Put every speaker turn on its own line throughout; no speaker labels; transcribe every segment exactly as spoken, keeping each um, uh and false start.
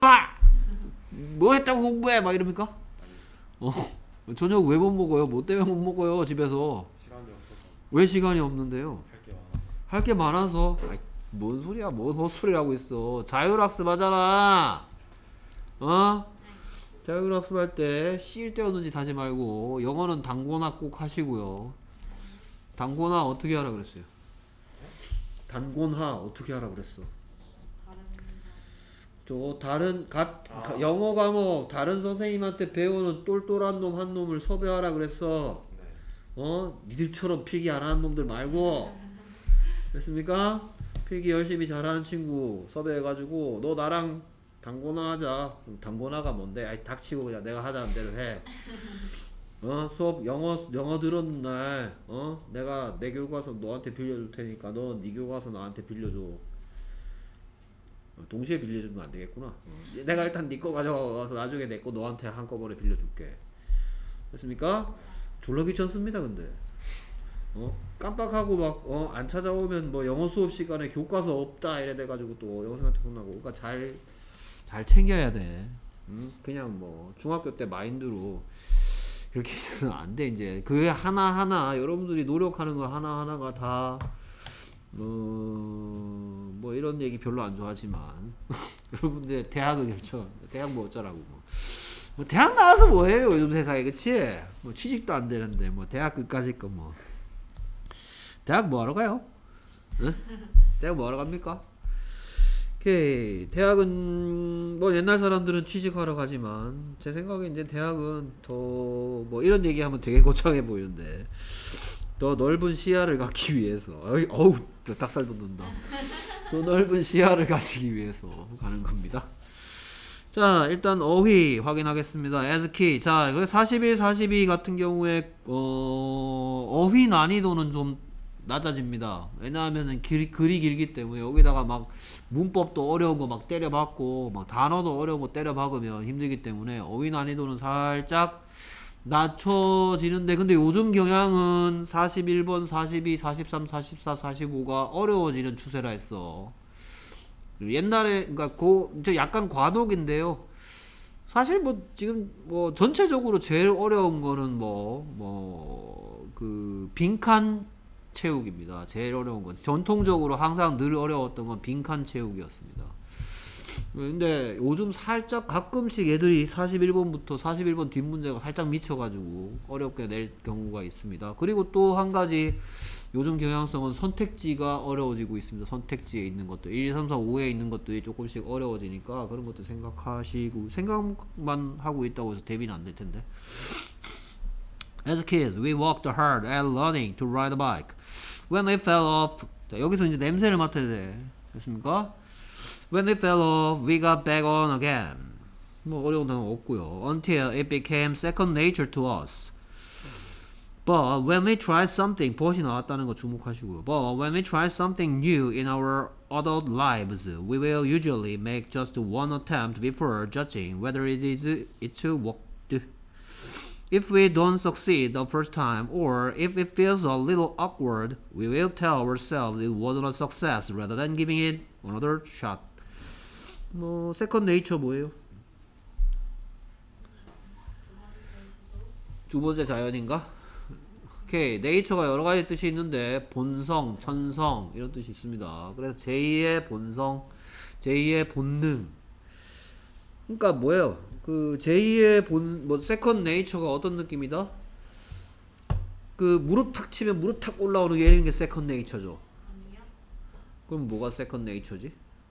아빠 뭐 했다고 공부해 막 이럽니까? 어 저녁 왜 못 먹어요? 뭐 때문에 못 먹어요 집에서?
시간이 없어서.
왜 시간이 없는데요?
할 게 많아.
할 게 많아서. 아이, 뭔 소리야? 뭔 헛소리라고 있어. 자율학습 하잖아. 어? 자율학습 할 때 쉴 때 오는지 다지 말고 영어는 단고나 꼭 하시고요. 단고나 어떻게 하라 그랬어요? 단고나 어떻게 하라 그랬어? 저 다른 가,
아.
가- 영어 과목 다른 선생님한테 배우는 똘똘한 놈 한 놈을 섭외하라 그랬어.
네.
어? 니들처럼 필기 안 하는 놈들 말고. 됐습니까? 필기 열심히 잘하는 친구 섭외해가지고 너 나랑 단고나 하자. 그럼 단고나가 뭔데? 아이 닥치고 그냥 내가 하자는 대로 해. 어? 수업 영어 영어 들었는 날 어? 내가 내 교과서 너한테 빌려줄 테니까 넌 네 교과서 나한테 빌려줘. 어, 동시에 빌려주면 안 되겠구나. 어. 내가 일단 네 거 가져가서 나중에 내 거 너한테 한꺼번에 빌려줄게. 됐습니까? 졸라 귀찮습니다 근데. 어? 깜빡하고 막 어? 안 찾아오면 뭐 영어 수업 시간에 교과서 없다 이래 돼가지고 또 영어 선생님한테 혼나고. 그러니까 잘 잘 챙겨야 돼. 응? 그냥 뭐 중학교 때 마인드로 그렇게 해서는 안 돼. 이제 그 하나 하나 여러분들이 노력하는 거 하나 하나가 다 어, 뭐 이런 얘기 별로 안 좋아하지만 여러분들 대학을 결정 대학 뭐 어쩌라고 뭐. 뭐 대학 나와서 뭐해요 요즘 세상에. 그치? 뭐 취직도 안 되는데 뭐 대학 끝까지 거 뭐. 대학 뭐 하러 가요? 응? 대학 뭐 하러 갑니까? 오케이. 대학은 뭐 옛날 사람들은 취직하러 가지만 제 생각에 이제 대학은 더 뭐 이런 얘기하면 되게 거창해 보이는데 더 넓은 시야를 갖기 위해서 어이, 어우 닭살 돋는다. 더 넓은 시야를 가지기 위해서 가는 겁니다. 자 일단 어휘 확인하겠습니다. as key. 자 사십일, 사십이 같은 경우에 어, 어휘 난이도는 좀 낮아집니다. 왜냐하면은 길, 글이 길기 때문에 여기다가 막 문법도 어려운 거 막 때려박고 막 단어도 어려운 거 때려박으면 힘들기 때문에 어휘 난이도는 살짝 낮춰지는데, 근데 요즘 경향은 사십일 번, 사십이, 사십삼, 사십사, 사십오가 어려워지는 추세라 했어. 옛날에 그러니까 고 약간 과도기인데요. 사실 뭐 지금 뭐 전체적으로 제일 어려운 거는 뭐 뭐 그 빈칸 채우기입니다. 제일 어려운 건 전통적으로 항상 늘 어려웠던 건 빈칸 채우기였습니다. 근데 요즘 살짝 가끔씩 애들이 사십일 번부터 사십일 번 뒷문제가 살짝 미쳐가지고 어렵게 낼 경우가 있습니다. 그리고 또 한 가지 요즘 경향성은 선택지가 어려워지고 있습니다. 선택지에 있는 것들 일, 이, 삼, 사, 오에 있는 것들이 조금씩 어려워지니까 그런 것도 생각하시고, 생각만 하고 있다고 해서 대비는 안 될 텐데. As kids, we worked hard at learning to ride a bike. When we fell off, 자, 여기서 이제 냄새를 맡아야 돼. 됐습니까? When we fell off, we got back on again. 뭐 어려운 단어 없고요. Until it became second nature to us. But when we try something, 벗이 나왔다는 거 주목하시고요. But when we try something new in our adult lives, we will usually make just one attempt before judging whether it is it worked. If we don't succeed the first time, or if it feels a little awkward, we will tell ourselves it wasn't a success rather than giving it another shot. 뭐 second nature 뭐예요? 두 번째 자연인가? 오케이. nature가 여러 가지 뜻이 있는데 본성, 천성 이런 뜻이 있습니다. 그래서 제이의 본성, 제이의 본능. 그러니까 뭐예요? 그 제이의 본, 뭐 second nature가 어떤 느낌이다? 그 무릎 탁 치면 무릎 탁 올라오는 게 이런 게 second nature죠.
아니요.
그럼 뭐가 second nature지?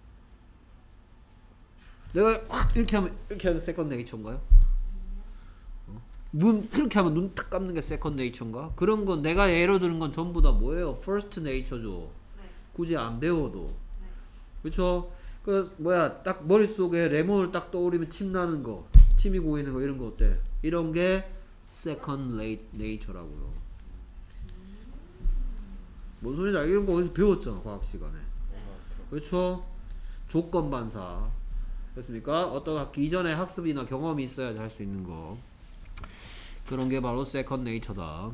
내가 확 이렇게 하면 이렇게 하면 second nature인가요? 어? 눈 이렇게 하면 눈 탁 감는 게 second nature인가? 그런 건 내가 예로 드는 건 전부 다 뭐예요? first nature죠.
네.
굳이 안 배워도.
네.
그렇죠? 그 뭐야 딱 머릿속에 레몬을 딱 떠오르면 침 나는 거, 침이 고이는 거 이런 거 어때? 이런 게 second nature라고요. 뭔 소리냐? 이런 거 어디서 배웠잖아 과학 시간에. 그렇죠? 조건 반사. 됐습니까? 어떤 이전의 학습이나 경험이 있어야지 할 수 있는 거. 그런 게 바로 second nature다.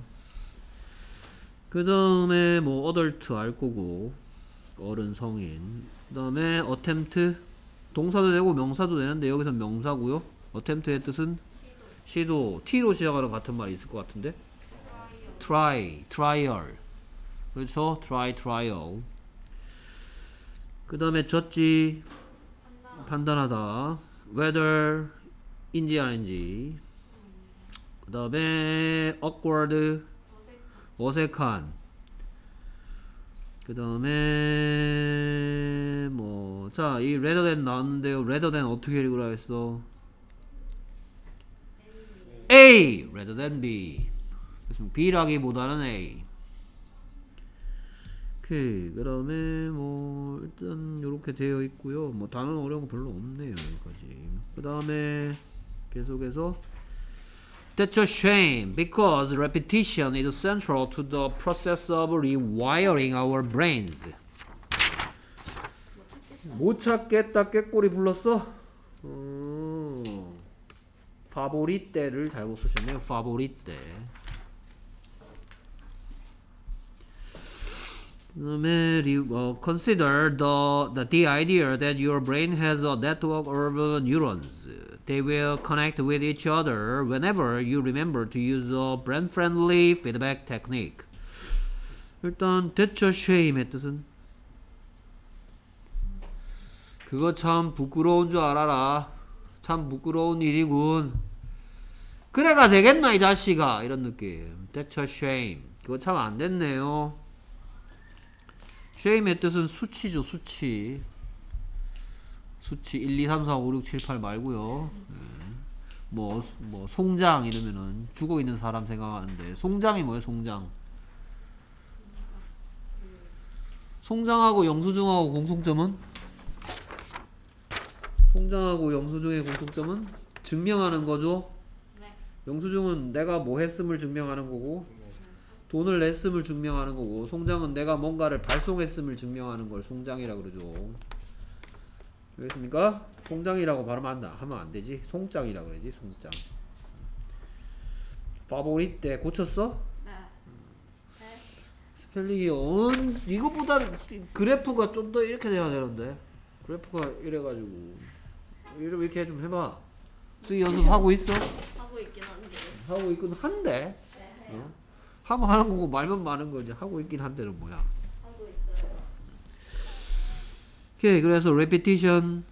그 다음에 뭐 adult 알 거고 어른 성인. 그 다음에 attempt 동사도 되고 명사도 되는데 여기서 명사고요. attempt의 뜻은 시도. t로 시작하는 같은 말이 있을 것 같은데. try, trial. 그렇죠? try, trial. 그 다음에 졌지. 판단하다. whether 인지 아닌지. 그 다음에 awkward. 어색한. 그 다음에 뭐 자, 이 rather than 나왔는데요. rather than 어떻게 읽으라 했어? A rather than B. 그래서 B라기보다는 A. 오케이. 그 다음에 뭐 일단 이렇게 되어 있고요. 뭐 단어는 어려운 거 별로 없네요. 여기까지. 그 다음에 계속해서 That's a shame because repetition is central to the process of rewiring our brains. 못 찾겠다. 꾀꼬리 불렀어? 음, 파보리떼를 잘못 쓰셨네요. 파보리떼. 그 다음에 uh, consider the, the, the idea that your brain has a network of neurons. They will connect with each other whenever you remember to use a brain-friendly feedback technique. 일단 that's a shame의 뜻은 그거 참 부끄러운 줄 알아라. 참 부끄러운 일이군. 그래가 되겠나 이 자식아. 이런 느낌. That's a shame. 그거 참 안 됐네요. shame의 뜻은 수치죠. 수치. 수치 일, 이, 삼, 사, 오, 육, 칠, 팔 말고요. 뭐, 뭐 송장 이러면은 죽어있는 사람 생각하는데 송장이 뭐예요? 송장. 송장하고 영수증하고 공통점은? 송장하고 영수증의 공통점은? 증명하는 거죠. 영수증은 내가 뭐 했음을 증명하는 거고 돈을 냈음을 증명하는 거고 송장은 내가 뭔가를 발송했음을 증명하는 걸 송장이라 그러죠. 알겠습니까? 송장이라고 발음한다 하면 안 되지. 송장이라 그러지. 송장. 파보리떼 고쳤어?
네. 네.
스펠링이 언 이거보다 그래프가 좀 더 이렇게 돼야 되는데 그래프가 이래가지고 이렇게 좀 해봐. 쓰기 연습하고 있어?
하고 있긴 한데.
하고 있긴 한데.
네.
어? 하면 하는 거고 말면 많은 거지. 하고 있긴 한데는 뭐야?
하고 있어요.
오케이. 그래서 repetition,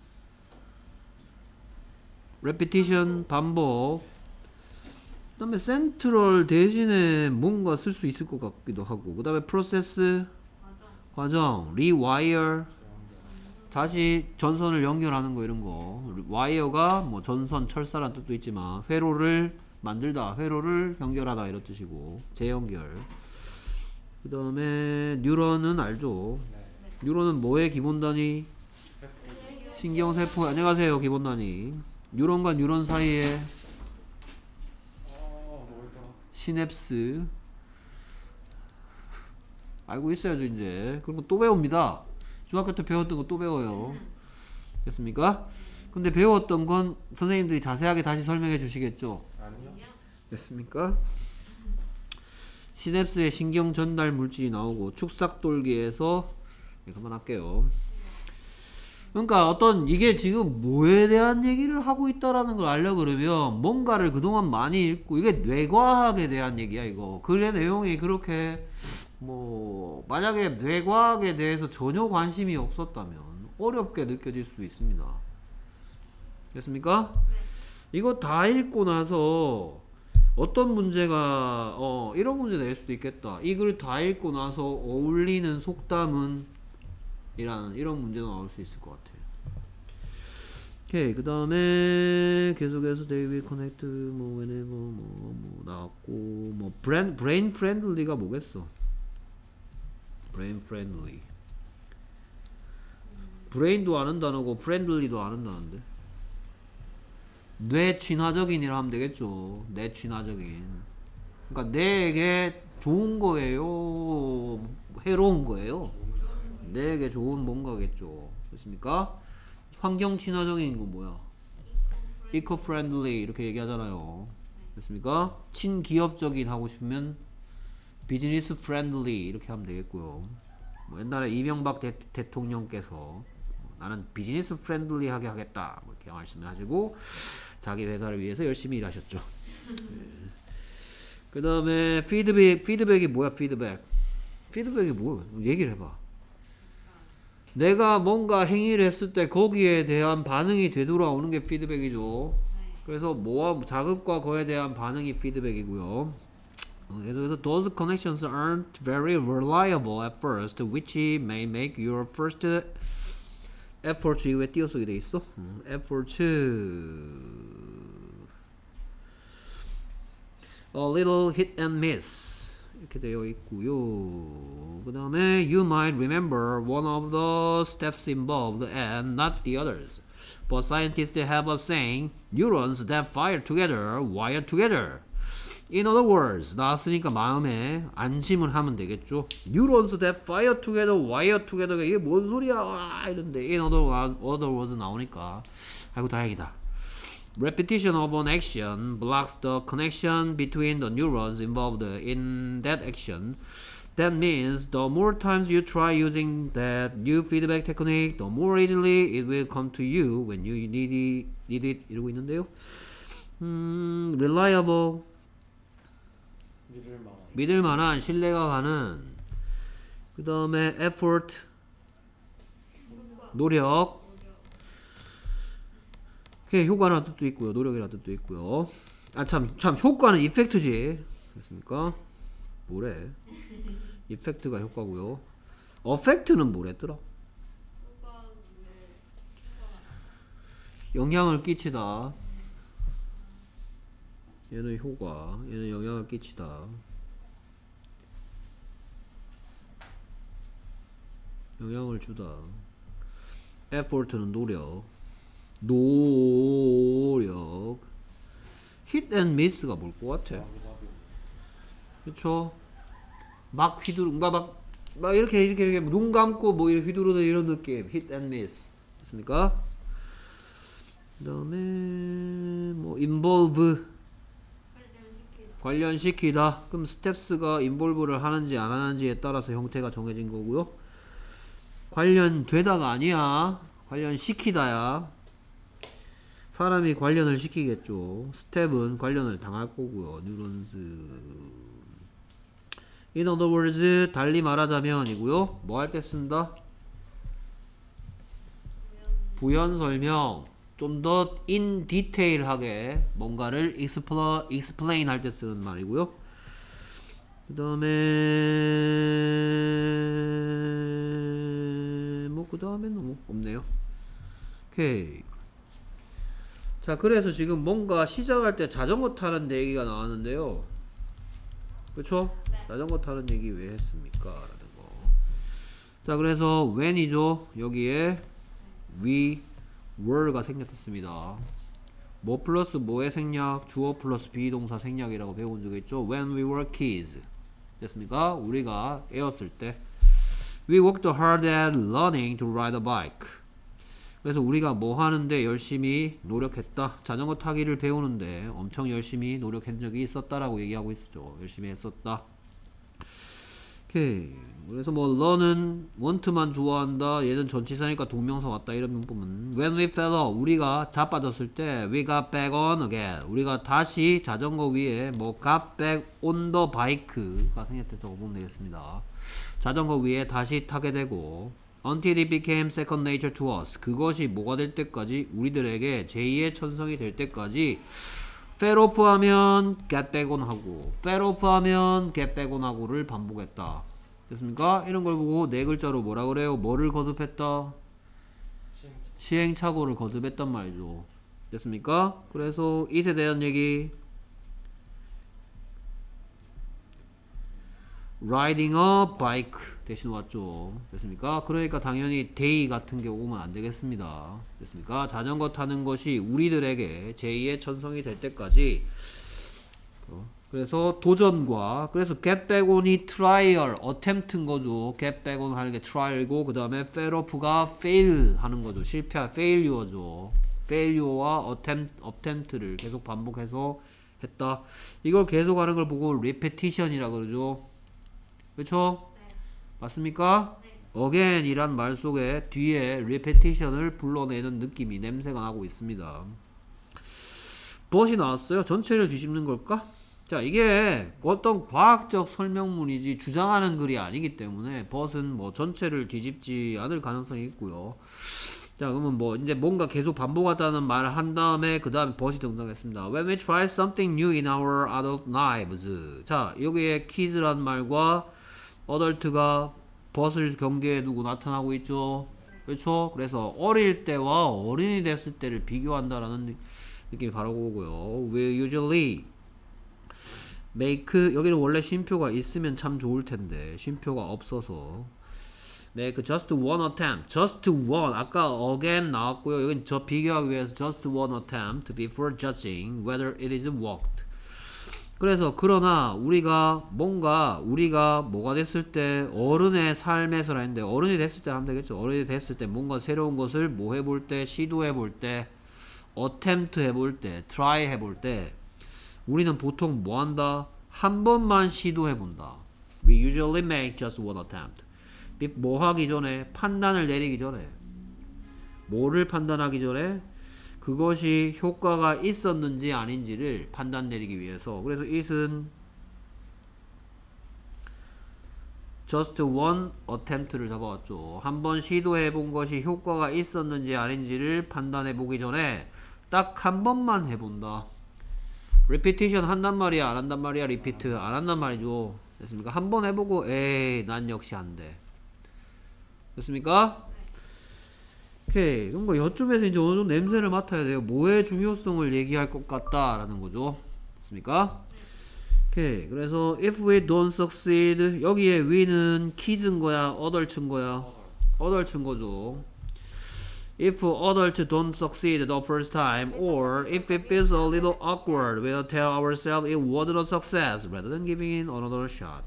repetition 반복. 그다음에 central 대신에 뭔가 쓸 수 있을 것 같기도 하고. 그다음에 process 과정, rewire 다시 전선을 연결하는 거 이런 거. wire가 뭐 전선, 철사란 뜻도 있지만 회로를 만들다, 회로를 연결하다 이런 뜻이고 재연결. 그 다음에 뉴런은 알죠?
네.
뉴런은 뭐의 기본 단위? 신경세포. 안녕하세요 기본 단위. 뉴런과 뉴런 사이에
아, 뭐였더라?
시냅스. 알고 있어야죠 이제. 그리고 또 배웁니다. 중학교 때 배웠던 거 또 배워요. 됐습니까? 근데 배웠던 건 선생님들이 자세하게 다시 설명해 주시겠죠?
아니요.
됐습니까? 시냅스에 신경 전달 물질이 나오고 축삭돌기에서 네, 그만할게요. 그러니까 어떤 이게 지금 뭐에 대한 얘기를 하고 있다라는 걸 알려 그러면 뭔가를 그동안 많이 읽고 이게 뇌과학에 대한 얘기야 이거. 글의 내용이 그렇게 뭐 만약에 뇌과학에 대해서 전혀 관심이 없었다면 어렵게 느껴질 수 있습니다. 됐습니까? 이거 다 읽고 나서 어떤 문제가 어 이런 문제 낼 수도 있겠다. 이 글 다 읽고 나서 어울리는 속담은 이라는 이런 문제도 나올 수 있을 것 같아요. 오케이. 그 다음에 계속해서 they will connect 뭐 whenever 뭐, 뭐 나왔고 뭐 brain, brain friendly가 뭐겠어? brain friendly. brain도 아는 단어고 friendly도 아는 단어인데 뇌 친화적인이라 하면 되겠죠. 뇌 친화적인. 그러니까 뇌에게 좋은 거예요? 해로운 거예요? 뇌에게 좋은 뭔가겠죠. 됐습니까? 환경 친화적인 건 뭐야? eco-friendly 이렇게 얘기하잖아요. 됐습니까? 친기업적인 하고 싶으면 business friendly 이렇게 하면 되겠고요. 뭐 옛날에 이명박 대, 대통령께서 나는 비즈니스 프렌들리하게 하겠다. 뭐 이렇게 말씀을 하시고 자기 회사를 위해서 열심히 일하셨죠. 네. 그 다음에 피드백, 피드백이 뭐야? 피드백. 피드백이 뭐야? 얘기를 해봐. 내가 뭔가 행위를 했을 때 거기에 대한 반응이 되돌아오는 게 피드백이죠. 그래서 뭐와 자극과 거에 대한 반응이 피드백이고요. 그래서 those connections aren't very reliable at first, which may make your first effort. 이거 왜 띄어쓰기 돼 있어? effort a little hit and miss 이렇게 되어 있고요. 그 다음에 you might remember one of the steps involved and not the others. But scientists have a saying, neurons that fire together wire together. In other words, 나왔으니까 마음에 안심을 하면 되겠죠. Neurons that fire together wire together. 이게 뭔 소리야? 와, 이런데 in other, other words 나오니까 아이고 다행이다. Repetition of an action blocks the connection between the neurons involved in that action. That means the more times you try using that new feedback technique, the more easily it will come to you when you need it, need it 이러고 있는데요. 음, reliable,
믿을만한.
믿을만한, 신뢰가 가는. 그 다음에 effort, 노력. 그게 효과라는 뜻도 있고요, 노력이라는 뜻도 있고요. 아 참, 참 효과는 이펙트지. 됐습니까? 뭐래? 이펙트가 효과고요. 어펙트는 뭐랬더라? 영향을 끼치다. 얘는 효과, 얘는 영향을 끼치다. 영향을 주다. effort는 노력. 노력. hit and miss가 뭘 것 같아? 그쵸? 막 휘두르, 막, 막, 막 이렇게, 이렇게, 이렇게 눈 감고 뭐 이렇게 휘두르는 이런 느낌. hit and miss. 됐습니까? 그 다음에, 뭐, involve. 관련시키다. 그럼 steps가 involve를 하는지 안 하는지에 따라서 형태가 정해진 거고요. 관련되다가 아니야. 관련시키다야. 사람이 관련을 시키겠죠. 스텝은 관련을 당할 거고요. 뉴런스. In other words, 달리 말하자면 이고요. 뭐 할 때 쓴다? 부연 설명. 좀 더 in detail하게 뭔가를 explain, explain 할 때 쓰는 말이고요. 그 다음에 뭐 그 다음에는 뭐 없네요. 오케이. 자, 그래서 지금 뭔가 시작할 때 자전거 타는 얘기가 나왔는데요. 그쵸?
네.
자전거 타는 얘기 왜 했습니까? 라는 거. 자, 그래서 when이죠. 여기에 we were가 생략했습니다. 뭐 플러스 뭐의 생략? 주어 플러스 비동사 생략이라고 배운 적 있죠? When we were kids. 됐습니까? 우리가 애였을 때. We worked hard at learning to ride a bike. 그래서 우리가 뭐 하는데 열심히 노력했다. 자전거 타기를 배우는데 엄청 열심히 노력한 적이 있었다라고 얘기하고 있었죠. 열심히 했었다. 오케이. 그래서 뭐 learn은 want만 좋아한다. 얘는 전치사니까 동명사 왔다. 이런 부분. When we fell off. 우리가 자빠졌을 때 we got back on again. 우리가 다시 자전거 위에 뭐 got back on the bike가 생략돼서 보면 되겠습니다. 자전거 위에 다시 타게 되고 until it became second nature to us. 그것이 뭐가 될 때까지 우리들에게 제이의 천성이 될 때까지 fell off 하면 get back on 하고 fell off 하면 get back on 하고를 반복했다. 됐습니까? 이런 걸 보고 네 글자로 뭐라 그래요? 뭐를 거듭했다? 시행착오를 거듭했단 말이죠. 됐습니까? 그래서 it에 대한 얘기 riding a bike 대신 왔죠. 됐습니까? 그러니까 당연히 day 같은 게 오면 안 되겠습니다. 됐습니까? 자전거 타는 것이 우리들에게 제이의 천성이 될 때까지. 어, 그래서 도전과 그래서 get back on이 trial, attempt인 거죠. get back on 하는 게 trial이고 그 다음에 fail off가 fail 하는 거죠. 실패, failure죠. failure와 attempt, attempt를 계속 반복해서 했다. 이걸 계속 하는 걸 보고 repetition이라 그러죠. 그렇죠?
네.
맞습니까?
네.
again이란 말 속에 뒤에 repetition을 불러내는 느낌이 냄새가 나고 있습니다. but이 나왔어요. 전체를 뒤집는 걸까? 자, 이게 어떤 과학적 설명문이지 주장하는 글이 아니기 때문에 but은 뭐 전체를 뒤집지 않을 가능성이 있고요. 자, 그러면 뭐 이제 뭔가 계속 반복하다는 말을 한 다음에 그 다음에 but이 등장했습니다. When we try something new in our adult lives. 자, 여기에 kids란 말과 adult가 but을 경계에 두고 나타나고 있죠. 그렇죠? 그래서 어릴 때와 어른이 됐을 때를 비교한다라는 느낌이 바로 오고요. We usually make, 여기는 원래 쉼표가 있으면 참 좋을 텐데 쉼표가 없어서 make just one attempt. just one. 아까 again 나왔고요. 여긴 저 비교하기 위해서 just one attempt before judging whether it is worked. 그래서 그러나 우리가 뭔가 우리가 뭐가 됐을 때 어른의 삶에서라 했는데 어른이 됐을 때 하면 되겠죠. 어른이 됐을 때 뭔가 새로운 것을 뭐 해볼 때, 시도해 볼 때, attempt 해볼 때, try 해볼 때 우리는 보통 뭐 한다? 한 번만 시도해 본다. We usually make just one attempt. 뭐 하기 전에, 판단을 내리기 전에, 뭐를 판단하기 전에 그것이 효과가 있었는지 아닌지를 판단 내리기 위해서. 그래서 it은 just one attempt를 잡아왔죠. 한번 시도해 본 것이 효과가 있었는지 아닌지를 판단해 보기 전에 딱 한 번만 해본다. repetition 한단 말이야, 안 한단 말이야? repeat 안 한단 말이죠. 됐습니까? 한 번 해보고 에이 난 역시 안 돼. 됐습니까? 오케이. 그럼 뭐 이쯤에서 이제 어느 정도 냄새를 맡아야 돼요. 뭐의 중요성을 얘기할 것 같다라는 거죠. 됐습니까? 오케이. 그래서 if we don't succeed, 여기에 we는 kids인 거야, adult인 거야? adult인 거죠. If adults don't succeed the first time, or if it feels a little awkward, we'll tell ourselves it wasn't a success rather than giving it another shot.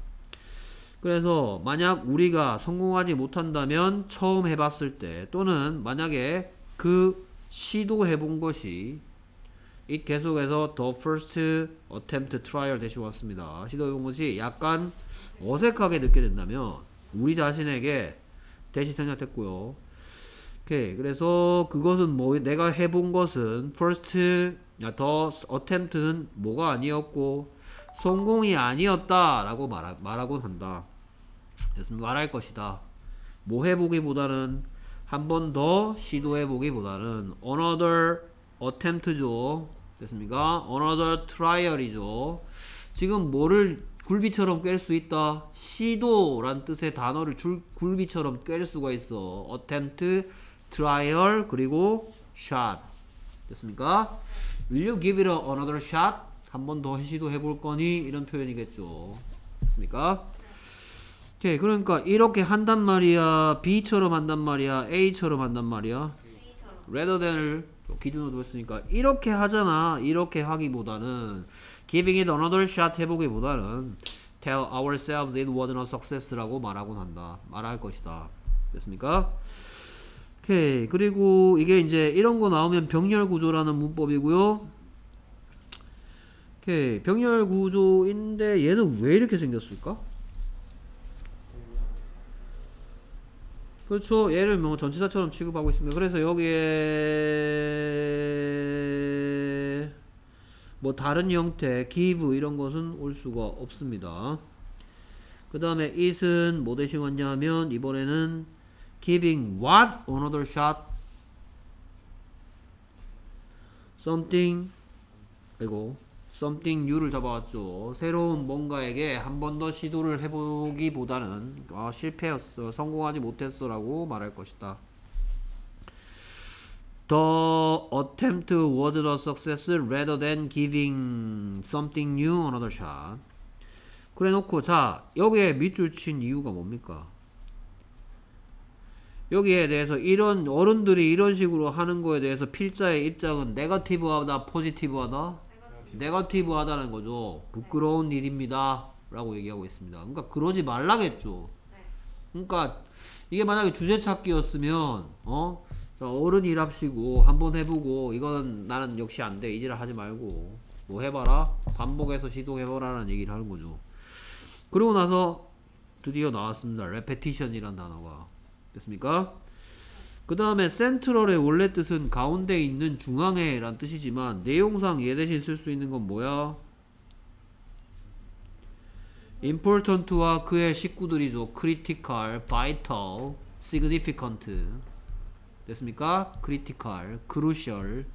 그래서 만약 우리가 성공하지 못한다면 처음 해봤을 때 또는 만약에 그 시도해본 것이 it 계속해서 the first attempt trial 대신 왔습니다. 시도해본 것이 약간 어색하게 느껴 된다면 우리 자신에게 대신 생략했고요. 오케이. 그래서 그것은 뭐 내가 해본 것은 first the attempt는 뭐가 아니었고 성공이 아니었다라고 말하, 말하곤 한다. 됐습니다. 말할 것이다. 뭐 해보기보다는 한 번 더 시도해보기보다는 another attempt죠. 됐습니까? another trial이죠. 지금 뭐를 굴비처럼 깰 수 있다? 시도란 뜻의 단어를 줄, 굴비처럼 깰 수가 있어. attempt, trial, 그리고 shot. 됐습니까? Will you give it a, another shot? 한 번 더 시도해볼 거니? 이런 표현이겠죠. 됐습니까? 오케이. 그러니까 이렇게 한단 말이야, B처럼 한단 말이야, A처럼 한단 말이야. rather than을 기준으로 두었으니까 이렇게 하잖아. 이렇게 하기보다는 giving it another shot 해보기보다는 tell ourselves it wasn't a success라고 말하곤 한다. 말할 것이다. 됐습니까? 오케이. 그리고 이게 이제 이런 거 나오면 병렬 구조라는 문법이고요. 오케이. 병렬 구조인데 얘는 왜 이렇게 생겼을까? 그렇죠. 얘를 뭐 전치사처럼 취급하고 있습니다. 그래서 여기에 뭐 다른 형태, give 이런 것은 올 수가 없습니다. 그 다음에 it은 뭐 대신 왔냐면 이번에는 giving what another shot something 그리고 something new를 잡아왔죠. 새로운 뭔가에게 한 번 더 시도를 해보기보다는 아, 실패했어, 성공하지 못했어 라고 말할 것이다. The attempt was a success rather than giving something new another shot. 그래 놓고 자 여기에 밑줄 친 이유가 뭡니까? 여기에 대해서 이런 어른들이 이런 식으로 하는 거에 대해서 필자의 입장은 네거티브하다, 포지티브하다? 네거티브하다는 거죠. 부끄러운 일입니다 라고 얘기하고 있습니다. 그러니까 그러지 말라겠죠. 그러니까 이게 만약에 주제 찾기였으면 어? 어른이랍시고 한번 해보고 이건 나는 역시 안돼 이지랄 하지 말고 뭐 해봐라 반복해서 시도해봐라 라는 얘기를 하는 거죠. 그러고 나서 드디어 나왔습니다. repetition이란 단어가. 됐습니까? 그 다음에 센트럴의 원래 뜻은 가운데 있는 중앙에 란 뜻이지만 내용상 얘 대신 쓸 수 있는 건 뭐야? important와 그의 식구들이죠. critical, vital, significant. 됐습니까? critical, crucial.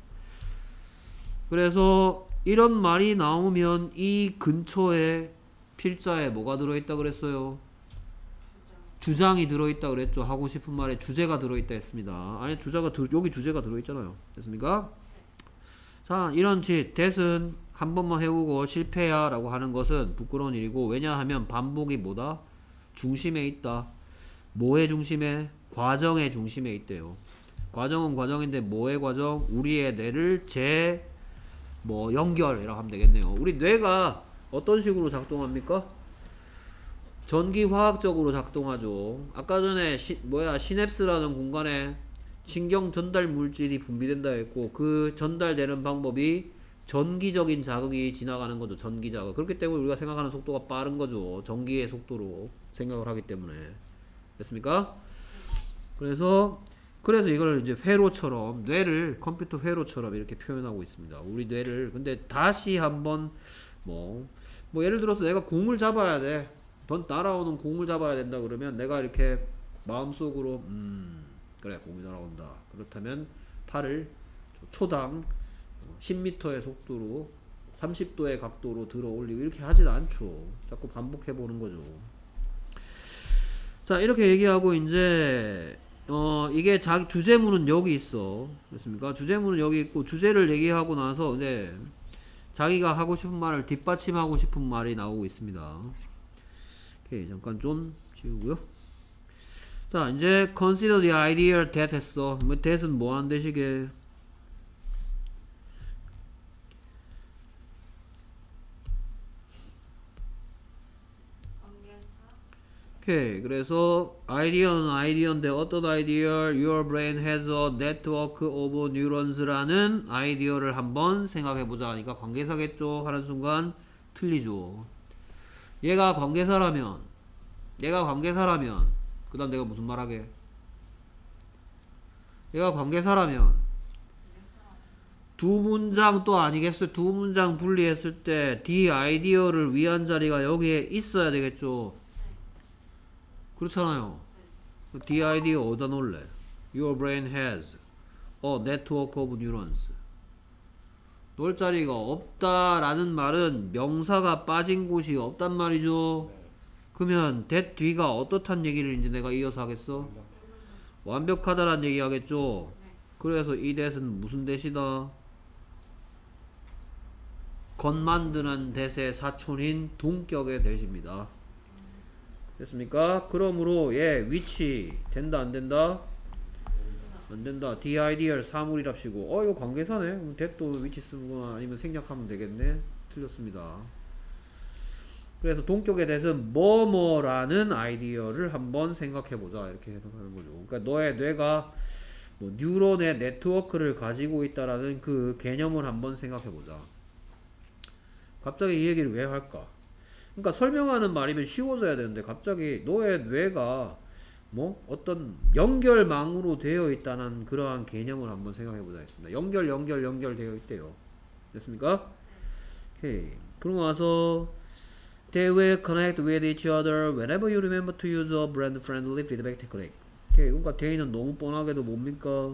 그래서 이런 말이 나오면 이 근처에 필자에 뭐가 들어있다 그랬어요? 주장이 들어있다 그랬죠. 하고 싶은 말에 주제가 들어있다 했습니다. 아니 주제가 들, 여기 주제가 들어있잖아요. 됐습니까? 자, 이런 짓, that은 한 번만 해보고 실패야 라고 하는 것은 부끄러운 일이고, 왜냐하면 반복이 뭐다? 중심에 있다. 뭐의 중심에? 과정의 중심에 있대요. 과정은 과정인데 뭐의 과정? 우리의 뇌를 재 뭐 연결이라고 하면 되겠네요. 우리 뇌가 어떤 식으로 작동합니까? 전기화학적으로 작동하죠. 아까 전에 시, 뭐야 시냅스라는 공간에 신경 전달 물질이 분비된다 했고, 그 전달되는 방법이 전기적인 자극이 지나가는 거죠. 전기 자극. 그렇기 때문에 우리가 생각하는 속도가 빠른 거죠. 전기의 속도로 생각을 하기 때문에. 됐습니까? 그래서 그래서 이걸 이제 회로처럼, 뇌를 컴퓨터 회로처럼 이렇게 표현하고 있습니다. 우리 뇌를. 근데 다시 한번 뭐, 뭐 예를 들어서 내가 공을 잡아야 돼. 던 날아오는 공을 잡아야 된다 그러면 내가 이렇게 마음속으로 음 그래 공이 날아온다. 그렇다면 팔을 초당 십 미터의 속도로 삼십 도의 각도로 들어 올리고 이렇게 하진 않죠. 자꾸 반복해 보는 거죠. 자, 이렇게 얘기하고 이제 어 이게 자기 주제문은 여기 있어. 됐습니까? 주제문은 여기 있고, 주제를 얘기하고 나서 이제 자기가 하고 싶은 말을 뒷받침하고 싶은 말이 나오고 있습니다. 오케이, 잠깐 좀 지우고요. 자, 이제 consider the idea that 했어. 뭐 that은 뭐 하는 대시게? 오케이, 그래서 아이디어는 아이디어인데 어떤 아이디어? Your brain has a network of neurons라는 아이디어를 한번 생각해보자 하니까 관계사겠죠. 하는 순간 틀리죠. 얘가 관계사라면, 얘가 관계사라면, 그 다음 내가 무슨 말하게? 얘가 관계사라면 두 문장 또 아니겠어요? 두 문장 분리했을 때 the 아이디어를 위한 자리가 여기에 있어야 되겠죠. 그렇잖아요. the idea 어디다 놓을래? Your brain has a network of neurons. 놓을 자리가 없다라는 말은 명사가 빠진 곳이 없단 말이죠. 그러면 that 뒤가 어떻단 얘기를 이제 내가 이어서 하겠어? 완벽하다란 얘기 하겠죠. 그래서 이 that은 무슨 that이다? 건 만드는 that의 사촌인 동격의 that입니다. 됐습니까? 그러므로 얘 위치 된다 안 된다? 안 된다. the ideal 사물이랍시고, 어 이거 관계사네. 그럼 that도 위치 쓰거나 아니면 생략하면 되겠네. 틀렸습니다. 그래서 동격의 that은 뭐뭐라는 아이디어를 한번 생각해보자 이렇게 해석하는 거죠. 그러니까 너의 뇌가 뭐 뉴런의 네트워크를 가지고 있다라는 그 개념을 한번 생각해보자. 갑자기 이 얘기를 왜 할까? 그러니까 설명하는 말이면 쉬워져야 되는데 갑자기 너의 뇌가 뭐 어떤 연결망으로 되어 있다는 그러한 개념을 한번 생각해보자 했습니다. 연결 연결 연결되어 있대요. 됐습니까? 오케이. 그러고 나서 They will connect with each other whenever you remember to use a brand-friendly feedback technique. 오케이. 그러니까 they는 너무 뻔하게도 뭡니까?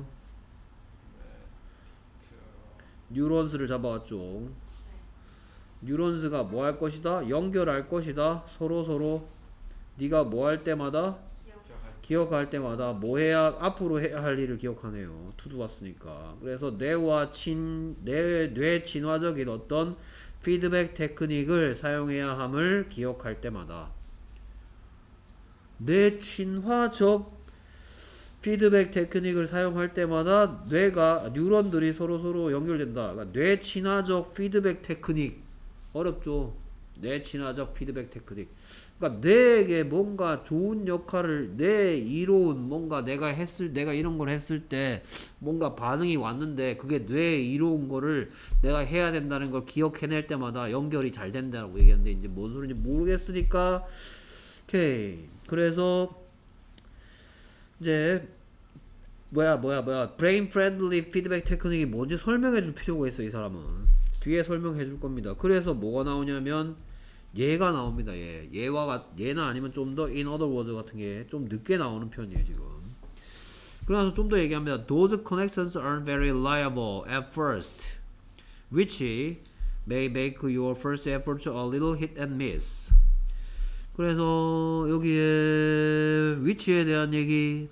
뉴런스를 잡아왔죠. 뉴런스가 뭐 할 것이다? 연결할 것이다. 서로 서로 네가 뭐 할 때마다 기억할 때마다 뭐 해야 앞으로 해야 할 일을 기억하네요. 투두 왔으니까. 그래서 뇌와 친, 뇌, 뇌 친화적인 어떤 피드백 테크닉을 사용해야 함을 기억할 때마다. 뇌 친화적 피드백 테크닉을 사용할 때마다 뇌가 뉴런들이 서로 서로 연결된다. 그러니까 뇌 친화적 피드백 테크닉 어렵죠. 뇌 친화적 피드백 테크닉. 그러니까 뇌에게 뭔가 좋은 역할을, 뇌 이로운 뭔가 내가 했을, 내가 이런 걸 했을 때 뭔가 반응이 왔는데 그게 뇌에 이로운 거를 내가 해야 된다는 걸 기억해낼 때마다 연결이 잘 된다고 얘기하는데 이제 뭔 소리인지 모르겠으니까. 오케이. 그래서 이제 뭐야 뭐야 뭐야 brain friendly feedback 테크닉이 뭔지 설명해 줄 필요가 있어. 이 사람은 뒤에 설명해 줄 겁니다. 그래서 뭐가 나오냐면 얘가 나옵니다. 얘 얘와 같 얘나 아니면 좀 더 in other words 같은 게 좀 늦게 나오는 편이에요 지금. 그래서 좀 더 얘기합니다. Those connections aren't very reliable at first, which may make your first effort a little hit and miss. 그래서 여기에 which에 대한 얘기,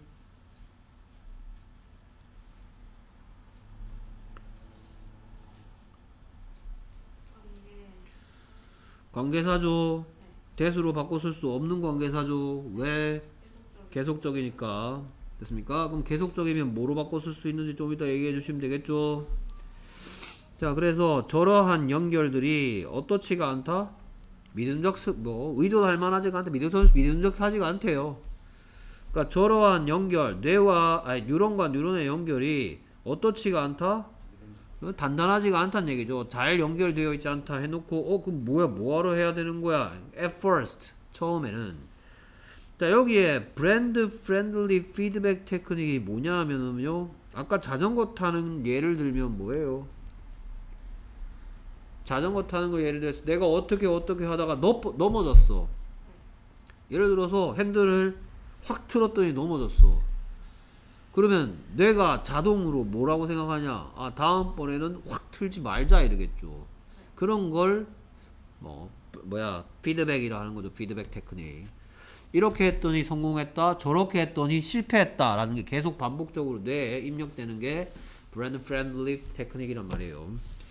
관계사죠. 대수로 바꿔 쓸 수 없는 관계사죠. 왜? 계속적이니까. 됐습니까? 그럼 계속적이면 뭐로 바꿔 쓸 수 있는지 좀 이따 얘기해 주시면 되겠죠. 자, 그래서 저러한 연결들이 어떻지가 않다? 믿음적, 뭐, 의존할 만하지가 않다. 믿음적, 믿음적하지가 않대요. 그러니까 저러한 연결, 뇌와, 아니, 뉴런과 뉴런의 연결이 어떻지가 않다? 단단하지가 않다는 얘기죠. 잘 연결되어 있지 않다 해놓고, 어, 그럼 뭐야, 뭐하러 해야 되는 거야? At first, 처음에는. 자, 여기에 브랜드 프렌들리 피드백 테크닉이 뭐냐 하면은요, 아까 자전거 타는 예를 들면 뭐예요? 자전거 타는 거 예를 들어서 내가 어떻게 어떻게 하다가 넘, 넘어졌어. 예를 들어서 핸들을 확 틀었더니 넘어졌어. 그러면 뇌가 자동으로 뭐라고 생각하냐? 아, 다음번에는 확 틀지 말자 이러겠죠. 그런 걸 뭐 뭐야 피드백이라 하는 거죠. 피드백 테크닉. 이렇게 했더니 성공했다, 저렇게 했더니 실패했다 라는 게 계속 반복적으로 뇌에 입력되는 게 브랜드 프렌들리 테크닉이란 말이에요.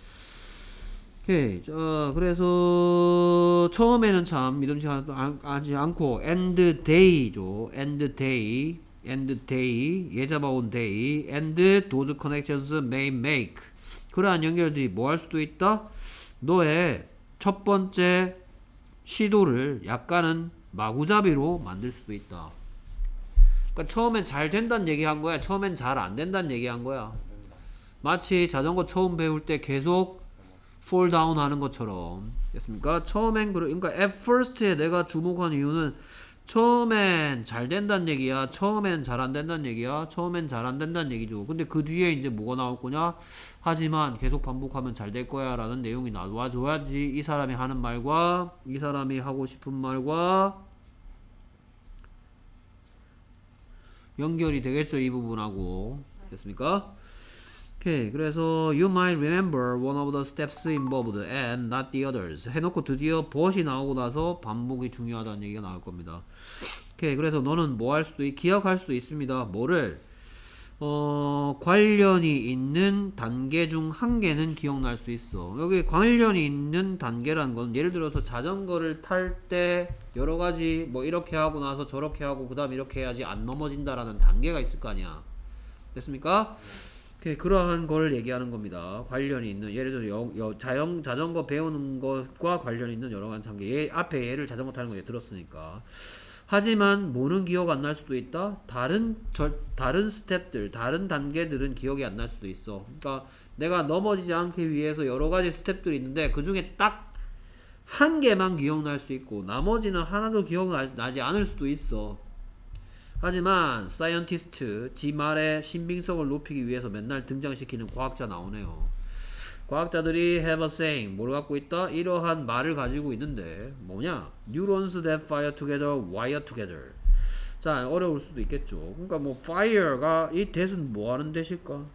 오케이. 자, 그래서 처음에는 참 믿음직하지 않고 end day죠. end day, end day, 예 잡아온 day, and those connections may make. 그러한 연결들이 뭐 할 수도 있다? 너의 첫 번째 시도를 약간은 마구잡이로 만들 수도 있다. 그러니까 처음엔 잘 된다는 얘기한 거야. 처음엔 잘 안 된다는 얘기한 거야. 마치 자전거 처음 배울 때 계속 fall down 하는 것처럼. 됐습니까? 처음엔 그러니까 at first에 내가 주목한 이유는 처음엔 잘 된다는 얘기야. 처음엔 잘 안 된다는 얘기야. 처음엔 잘 안 된다는 얘기죠. 근데 그 뒤에 이제 뭐가 나올 거냐? 하지만 계속 반복하면 잘 될 거야 라는 내용이 나와줘야지 이 사람이 하는 말과 이 사람이 하고 싶은 말과 연결이 되겠죠. 이 부분하고. 됐습니까? 오케이. 그래서 you might remember one of the steps involved and not the others 해놓고 드디어 but이 나오고 나서 반복이 중요하다는 얘기가 나올 겁니다. 오케이. 그래서 너는 뭐 할 수도 있, 기억할 수 있습니다. 뭐를? 어, 관련이 있는 단계 중 한 개는 기억날 수 있어. 여기 관련이 있는 단계라는 건 예를 들어서 자전거를 탈 때 여러 가지 뭐 이렇게 하고 나서 저렇게 하고 그 다음 이렇게 해야지 안 넘어진다라는 단계가 있을 거 아니야. 됐습니까? 오케이, 그러한 걸 얘기하는 겁니다. 관련이 있는, 예를 들어 여, 여, 자영, 자전거 배우는 것과 관련이 있는 여러 가지 단계. 얘, 앞에 얘를 자전거 타는 거 들었으니까. 하지만 뭐는 기억 안 날 수도 있다. 다른 절, 다른 스텝들, 다른 단계들은 기억이 안 날 수도 있어. 그러니까 내가 넘어지지 않기 위해서 여러 가지 스텝들이 있는데 그 중에 딱 한 개만 기억날 수 있고 나머지는 하나도 기억나지 않을 수도 있어. 하지만 사이언티스트, 지 말의 신빙성을 높이기 위해서 맨날 등장시키는 과학자 나오네요. 과학자들이 have a saying, 뭘 갖고 있다? 이러한 말을 가지고 있는데 뭐냐? Neurons that fire together wire together. 자, 어려울 수도 있겠죠. 그러니까 뭐 fire가 이 that은 뭐 하는 that일까?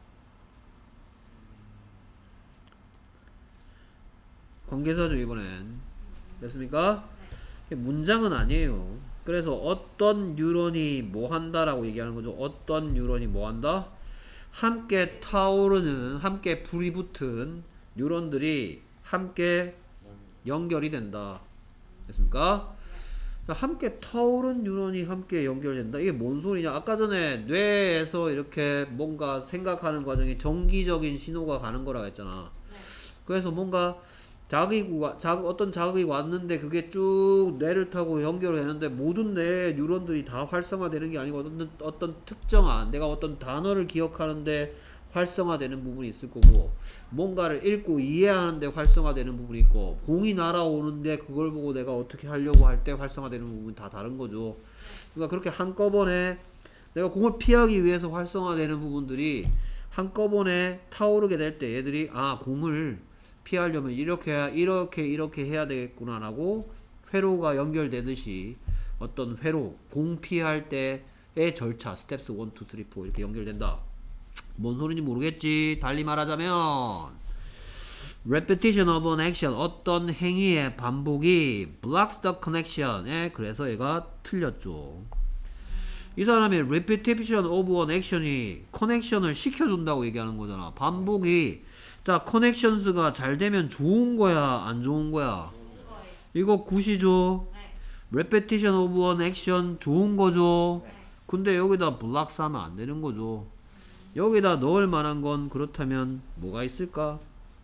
관계사죠 이번엔. 됐습니까? 문장은 아니에요. 그래서 어떤 뉴런이 뭐 한다라고 얘기하는 거죠. 어떤 뉴런이 뭐 한다? 함께 타오르는, 함께 불이 붙은 뉴런들이 함께 연결이 된다. 됐습니까? 자, 함께 타오른 뉴런이 함께 연결된다. 이게 뭔 소리냐? 아까 전에 뇌에서 이렇게 뭔가 생각하는 과정에 정기적인 신호가 가는 거라고 했잖아. 그래서 뭔가 자극이, 자극, 어떤 자극이 왔는데 그게 쭉 뇌를 타고 연결되는데 모든 뇌 뉴런들이 다 활성화되는 게 아니고 어떤, 어떤 특정한 내가 어떤 단어를 기억하는데 활성화되는 부분이 있을 거고 뭔가를 읽고 이해하는데 활성화되는 부분이 있고 공이 날아오는데 그걸 보고 내가 어떻게 하려고 할 때 활성화되는 부분이 다 다른 거죠. 그러니까 그렇게 한꺼번에 내가 공을 피하기 위해서 활성화되는 부분들이 한꺼번에 타오르게 될 때 얘들이 아 공을 피하려면 이렇게 해야, 이렇게 이렇게 해야 되겠구나 라고 회로가 연결되듯이 어떤 회로 공 피할 때의 절차 스텝스 일, 이, 삼, 사 이렇게 연결된다. 뭔 소리인지 모르겠지. 달리 말하자면 repetition of an action 어떤 행위의 반복이 blocks the connection. 예, 그래서 얘가 틀렸죠. 이 사람이 repetition of an action이 커넥션을 시켜준다고 얘기하는 거잖아. 반복이 자 connections가 잘 되면 좋은 거야 안 좋은 거야?
좋은 거예요.
이거 굿이죠.
네.
repetition of an action 좋은 거죠.
네.
근데 여기다 blocks 하면 안 되는 거죠. 여기다 넣을 만한 건 그렇다면 뭐가 있을까?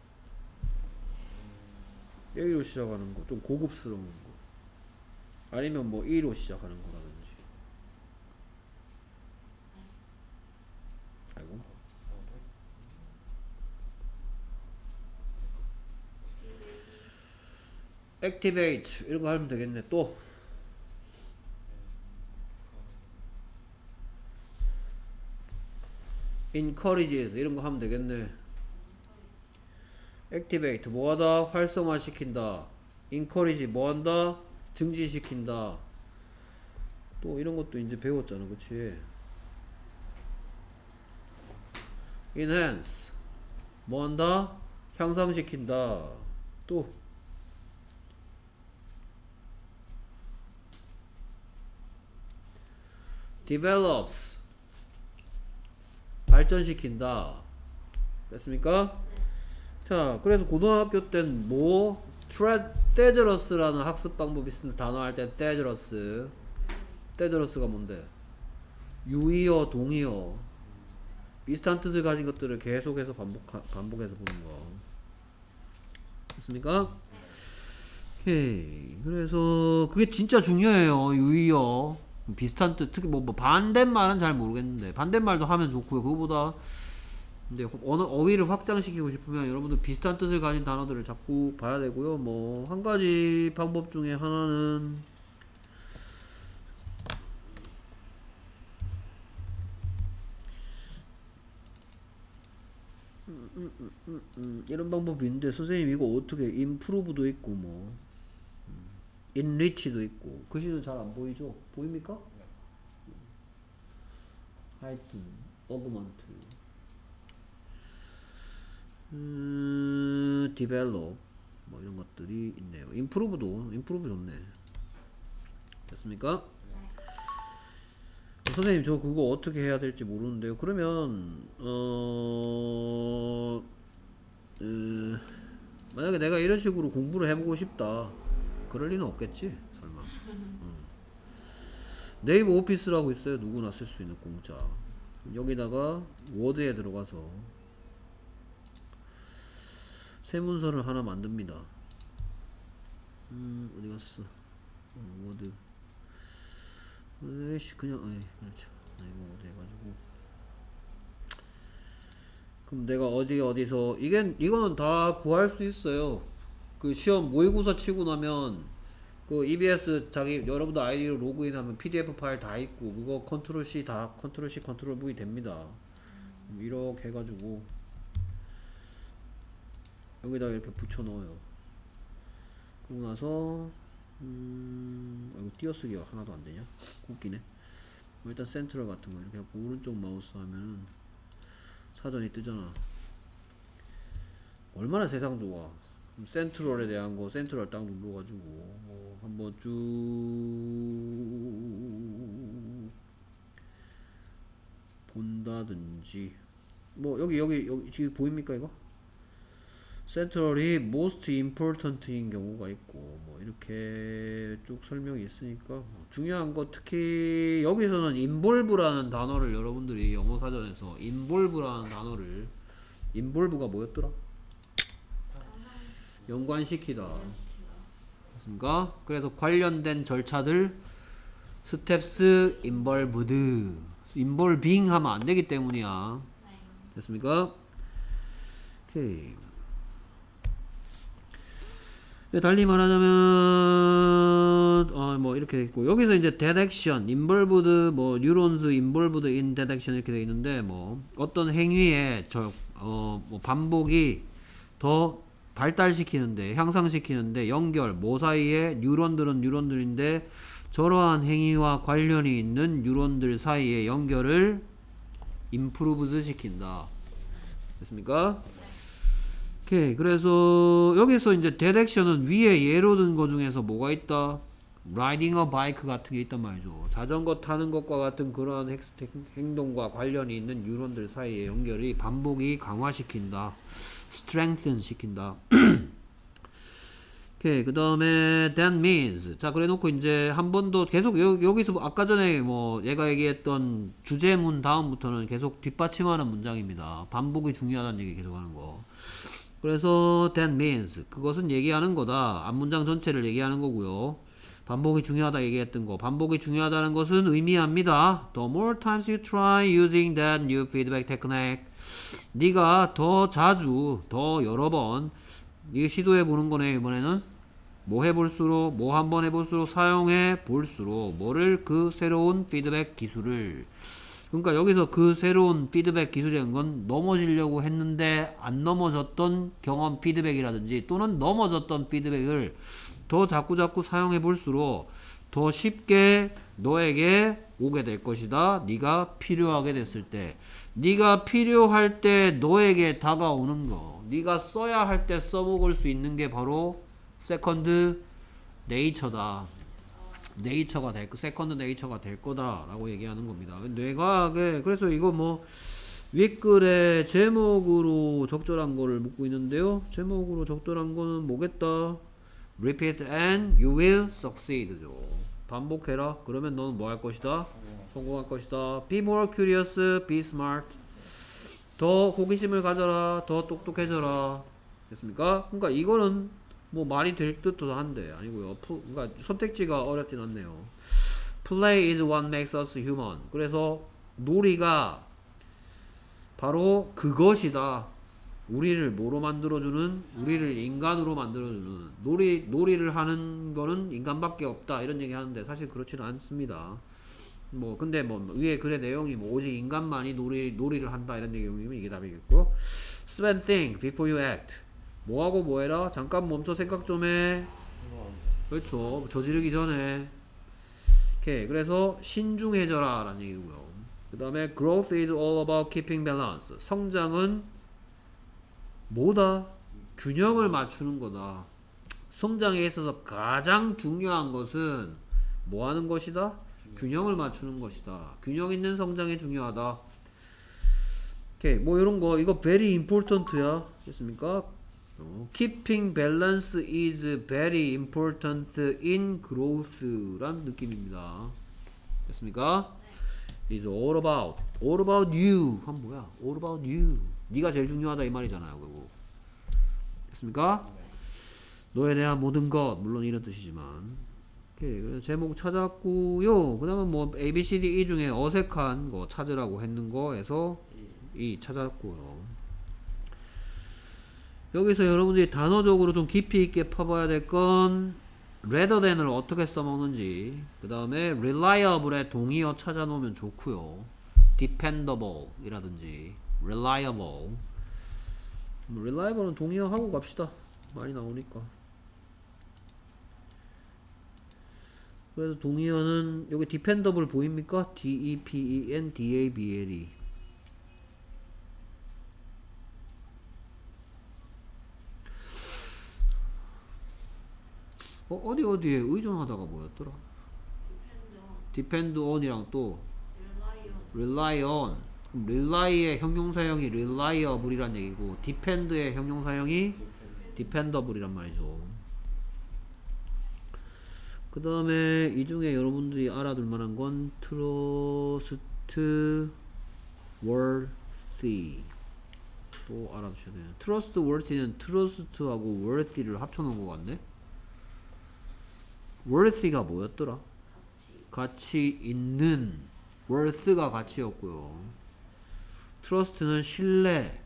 A로 시작하는 거 좀 고급스러운 거 아니면 뭐 E로 시작하는 거라든지. 아이고 activate 이런 거 하면 되겠네. 또 encourages 이런 거 하면 되겠네. activate 뭐하다? 활성화시킨다. encourage 뭐한다? 증진시킨다. 또 이런 것도 이제 배웠잖아. 그치? enhance 뭐한다? 향상시킨다. 또 develops 발전시킨다. 됐습니까? 자, 그래서 고등학교 땐 뭐 dangerous라는 학습 방법이 있습니다. 단어 할 때 dangerous. dangerous가 뭔데? 유의어, 동의어. 비슷한 뜻을 가진 것들을 계속해서 반복 반복해서 보는 거. 됐습니까? 오케이. 그래서 그게 진짜 중요해요. 유의어. 비슷한 뜻, 특히 뭐, 뭐 반대말은 잘 모르겠는데 반대말도 하면 좋고요. 그거보다 근데 언어, 어휘를 확장시키고 싶으면 여러분들 비슷한 뜻을 가진 단어들을 자꾸 봐야 되고요. 뭐 한 가지 방법 중에 하나는 음, 음, 음, 음, 음, 이런 방법이 있는데 선생님 이거 어떻게 improve도 있고 뭐 enrich도 있고 글씨는 잘 안 보이죠? 보입니까? 하여튼 augment 음, develop 뭐 이런 것들이 있네요. improve도 improve 좋네. 됐습니까? 선생님 저 그거 어떻게 해야 될지 모르는데요. 그러면 어... 음, 만약에 내가 이런 식으로 공부를 해보고 싶다. 그럴 리는 없겠지 설마. 음. 네이버 오피스라고 있어요. 누구나 쓸 수 있는 공짜. 여기다가 워드에 들어가서 새 문서를 하나 만듭니다. 음 어디 갔어? 어, 워드. 에이씨 그냥 에 그렇죠. 네이버 워드 해가지고. 그럼 내가 어디 어디서 이게 이거는 다 구할 수 있어요. 그 시험 모의고사 치고 나면 그 이비에스 자기 여러분들 아이디로 로그인하면 피디에프 파일 다 있고 그거 컨트롤 C 다 컨트롤 C 컨트롤 V 됩니다. 이렇게 해가지고 여기다가 이렇게 붙여 넣어요. 그러고 나서 음 아, 이거 띄어쓰기가 하나도 안 되냐? 웃기네. 일단 센트럴 같은 거 이렇게 하고 오른쪽 마우스 하면은 사전이 뜨잖아. 얼마나 세상 좋아. 센트럴에 대한 거 센트럴 딱 눌러가지고 뭐 한번 쭉 본다든지 뭐 여기 여기 여기 지금 보입니까 이거? 센트럴이 most important인 경우가 있고 뭐 이렇게 쭉 설명이 있으니까 뭐 중요한 거 특히 여기서는 involve라는 단어를 여러분들이 영어 사전에서 involve라는 단어를 involve가 뭐였더라? 연관시키다. 맞습니까? 그래서 관련된 절차들 스텝스 involved involving 하면 안 되기 때문이야. 됐습니까? 오케이. 네, 달리 말하자면 아 자, 뭐 이렇게 돼 있고 여기서 이제 detection, involved, 뭐 neurons involved in detection 이렇게 돼 있는데 뭐 어떤 행위에 저 어 뭐 반복이 더 발달시키는데 향상시키는데 연결 뭐 사이에 뉴런들은 뉴런들인데 저러한 행위와 관련이 있는 뉴런들 사이의 연결을 improves 시킨다. 됐습니까? 오케이. 그래서 여기서 이제 detection은 위에 예로 든 거 중에서 뭐가 있다? riding a bike 같은 게 있단 말이죠. 자전거 타는 것과 같은 그러한 행- 행동과 관련이 있는 뉴런들 사이의 연결이 반복이 강화시킨다. strengthen 시킨다. 오케이. 그 다음에 that means. 자, 그래 놓고 이제 한 번 더 계속 여, 여기서 뭐 아까 전에 뭐 얘가 얘기했던 주제문 다음부터는 계속 뒷받침하는 문장입니다. 반복이 중요하다는 얘기 계속 하는 거. 그래서 that means. 그것은 얘기하는 거다. 앞문장 전체를 얘기하는 거고요. 반복이 중요하다 얘기했던 거. 반복이 중요하다는 것은 의미합니다. The more times you try using that new feedback technique. 네가 더 자주, 더 여러 번 이게 시도해 보는 거네. 이번에는 뭐 해볼수록, 뭐 한 번 해볼수록 사용해 볼수록 뭐를 그 새로운 피드백 기술을. 그러니까 여기서 그 새로운 피드백 기술이라는 건 넘어지려고 했는데 안 넘어졌던 경험 피드백이라든지 또는 넘어졌던 피드백을 더 자꾸자꾸 사용해 볼수록 더 쉽게 너에게 오게 될 것이다. 네가 필요하게 됐을 때. 네가 필요할 때 너에게 다가오는 거. 네가 써야 할 때 써먹을 수 있는 게 바로 세컨드 네이처다. 네이처가 될 거, 세컨드 네이처가 될 거다라고 얘기하는 겁니다. 뇌과학에 그래서 이거 뭐 윗글에 제목으로 적절한 거를 묻고 있는데요. 제목으로 적절한 거는 뭐겠다? Repeat and you will succeed죠. 반복해라. 그러면 너는 뭐 할 것이다? 성공할 것이다. Be more curious, be smart. 더 호기심을 가져라. 더 똑똑해져라. 됐습니까? 그러니까 이거는 뭐 말이 될 듯도 한데 아니고요. 푸, 그러니까 선택지가 어렵진 않네요. Play is what makes us human. 그래서 놀이가 바로 그것이다. 우리를 뭐로 만들어주는, 우리를 인간으로 만들어주는. 놀이, 놀이를 하는 거는 인간밖에 없다 이런 얘기 하는데 사실 그렇지는 않습니다. 뭐 근데 뭐 위에 글의 내용이 뭐 오직 인간만이 놀이, 놀이를 한다 이런 내용이면 이게 답이겠고. Spend think before you act. 뭐하고 뭐해라? 잠깐 멈춰 생각 좀 해. 그렇죠. 저지르기 전에. 오케이. 그래서 신중해져라 라는 얘기고요. 그 다음에 growth is all about keeping balance. 성장은 뭐다? 균형을 맞추는 거다. 성장에 있어서 가장 중요한 것은 뭐 하는 것이다? 균형을 맞추는 것이다. 균형 있는 성장이 중요하다. 오케이. 뭐 이런 거 이거 very important야. 됐습니까? 어, keeping balance is very important in growth 란 느낌입니다. 됐습니까? is all about all about you. 한 뭐야? all about you. 네가 제일 중요하다 이 말이잖아요. 그리고 됐습니까? 너에 대한 모든 것 물론 이런 뜻이지만. 오케이. 그래서 제목 찾았고요. 그 다음에 뭐 A, B, C, D, E 중에 어색한 거 찾으라고 했는 거에서 E 찾았고요. 여기서 여러분들이 단어적으로 좀 깊이 있게 파봐야 될 건 rather than을 어떻게 써먹는지, 그 다음에 reliable의 동의어 찾아놓으면 좋고요. dependable 이라든지 reliable. reliable은 동의어 하고 갑시다. 많이 나오니까. 그래서 동의어는 여기 dependable 보입니까? D-E-P-E-N-D-A-B-L-E. 어, 어디 어디에 의존하다가 뭐였더라? depend on이랑 또 rely on. 그럼 rely의 형용사형이 reliable이란 얘기고 depend의 형용사형이 dependable이란 말이죠. 그 다음에 이 중에 여러분들이 알아둘 만한 건 trustworthy 또 알아두셔야 돼요. trustworthy는 trust하고 worthy를 합쳐놓은 것 같네. worthy가 뭐였더라? 가치 있는. worth가 가치였고요. trust는 신뢰.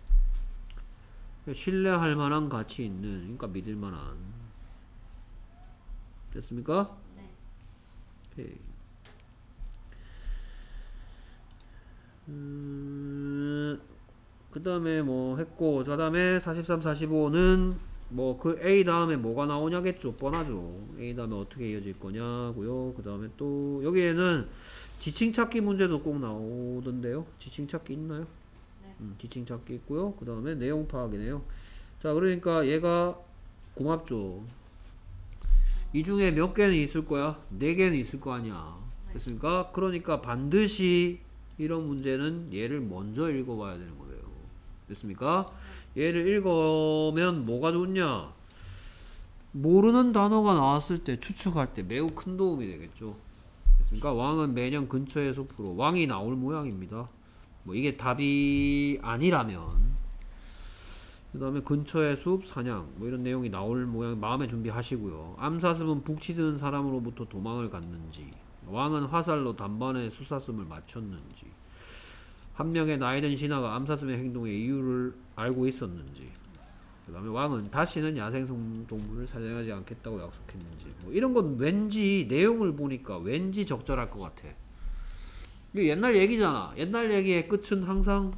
신뢰할 만한 가치 있는. 그러니까 믿을 만한. 됐습니까?
네.
오케이. 음, 그 다음에 뭐 했고, 그 다음에 사십삼, 사십오는 뭐 그 A 다음에 뭐가 나오냐겠죠. 뻔하죠. A 다음에 어떻게 이어질 거냐고요. 그 다음에 또 여기에는 지칭 찾기 문제도 꼭 나오던데요. 지칭 찾기 있나요?
네.
음, 지칭 찾기 있고요. 그 다음에 내용 파악이네요. 자, 그러니까 얘가 고맙죠. 이 중에 몇 개는 있을 거야? 네 개는 있을 거 아니야.
네.
됐습니까? 그러니까 반드시 이런 문제는 얘를 먼저 읽어봐야 되는 거예요. 됐습니까? 얘를 읽으면 뭐가 좋냐? 모르는 단어가 나왔을 때 추측할 때 매우 큰 도움이 되겠죠. 됐습니까? 왕은 매년 근처의 숲으로 왕이 나올 모양입니다. 뭐 이게 답이 아니라면 그 다음에 근처의 숲 사냥 뭐 이런 내용이 나올 모양 마음에 준비하시고요. 암사슴은 북치드는 사람으로부터 도망을 갔는지, 왕은 화살로 단번에 수사슴을 맞췄는지, 한 명의 나이든 신하가 암사슴의 행동의 이유를 알고 있었는지, 그 다음에 왕은 다시는 야생동물을 사냥하지 않겠다고 약속했는지, 뭐 이런 건 왠지 내용을 보니까 왠지 적절할 것 같아. 이게 옛날 얘기잖아. 옛날 얘기의 끝은 항상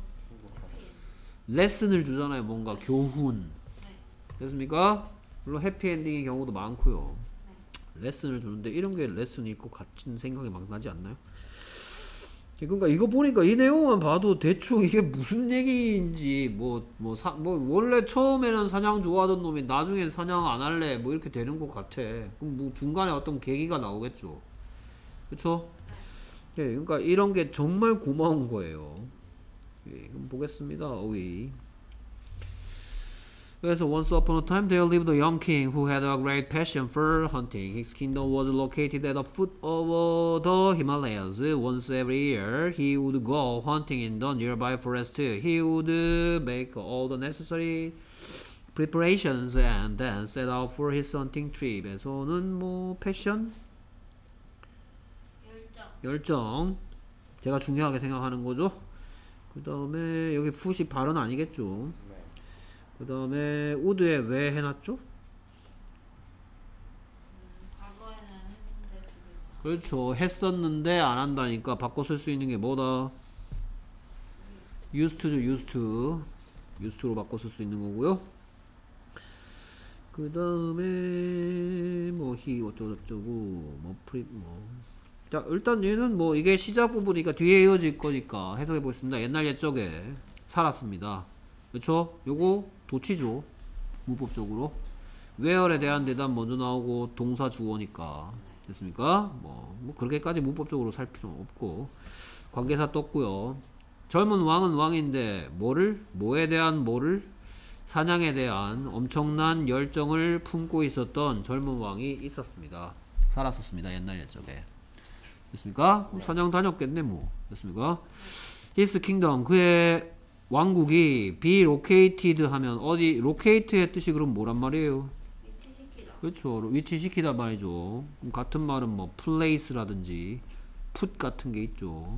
레슨을 주잖아요. 뭔가 교훈. 됐습니까? 물론 해피엔딩의 경우도 많고요. 레슨을 주는데 이런 게 레슨일 것 같은 생각이 막 나지 않나요? 그러니까 이거 보니까 이 내용만 봐도 대충 이게 무슨 얘기인지 뭐 뭐 사 뭐 원래 처음에는 사냥 좋아하던 놈이 나중엔 사냥 안 할래 뭐 이렇게 되는 것 같아. 그럼 뭐 중간에 어떤 계기가 나오겠죠. 그쵸? 예, 그러니까 이런 게 정말 고마운 거예요. 예, 그럼 보겠습니다. 어휘. 그래서 once upon a time there lived a young king who had a great passion for hunting. His kingdom was located at the foot of the Himalayas. Once every year he would go hunting in the nearby forest. He would make all the necessary preparations and then set out for his hunting trip. 에서는 뭐 패션?
열정.
열정. 제가 중요하게 생각하는 거죠. 그 다음에 여기 푸시 발언 아니겠죠. 그 다음에 우드에 왜 해놨죠?
음, 과거에는 했는데 지금
그렇죠. 했었는데 안 한다니까 바꿔 쓸 수 있는 게 뭐다? used to죠. used to. used to로 바꿔 쓸 수 있는 거고요. 그 다음에 뭐 he 어쩌고저쩌고 뭐 프리 뭐. 자, 일단 얘는 뭐 이게 시작 부분이니까 뒤에 이어질 거니까 해석해 보겠습니다. 옛날 옛적에 살았습니다. 그렇죠? 요거 도치죠. 문법적으로. where에 대한 대답 먼저 나오고 동사 주어니까. 됐습니까? 뭐, 뭐 그렇게까지 문법적으로 살 필요는 없고. 관계사 떴고요. 젊은 왕은 왕인데 뭐를? 뭐에 대한 뭐를? 사냥에 대한 엄청난 열정을 품고 있었던 젊은 왕이 있었습니다. 살았었습니다. 옛날 옛적에. 됐습니까? 그럼 사냥 다녔겠네 뭐. 됐습니까? His kingdom, 그의 왕국이 be located 하면 어디 locate의 뜻이 그럼 뭐란 말이에요?
위치시키다.
그렇죠. 위치시키다 말이죠. 그럼 같은 말은 뭐 place라든지 put 같은 게 있죠.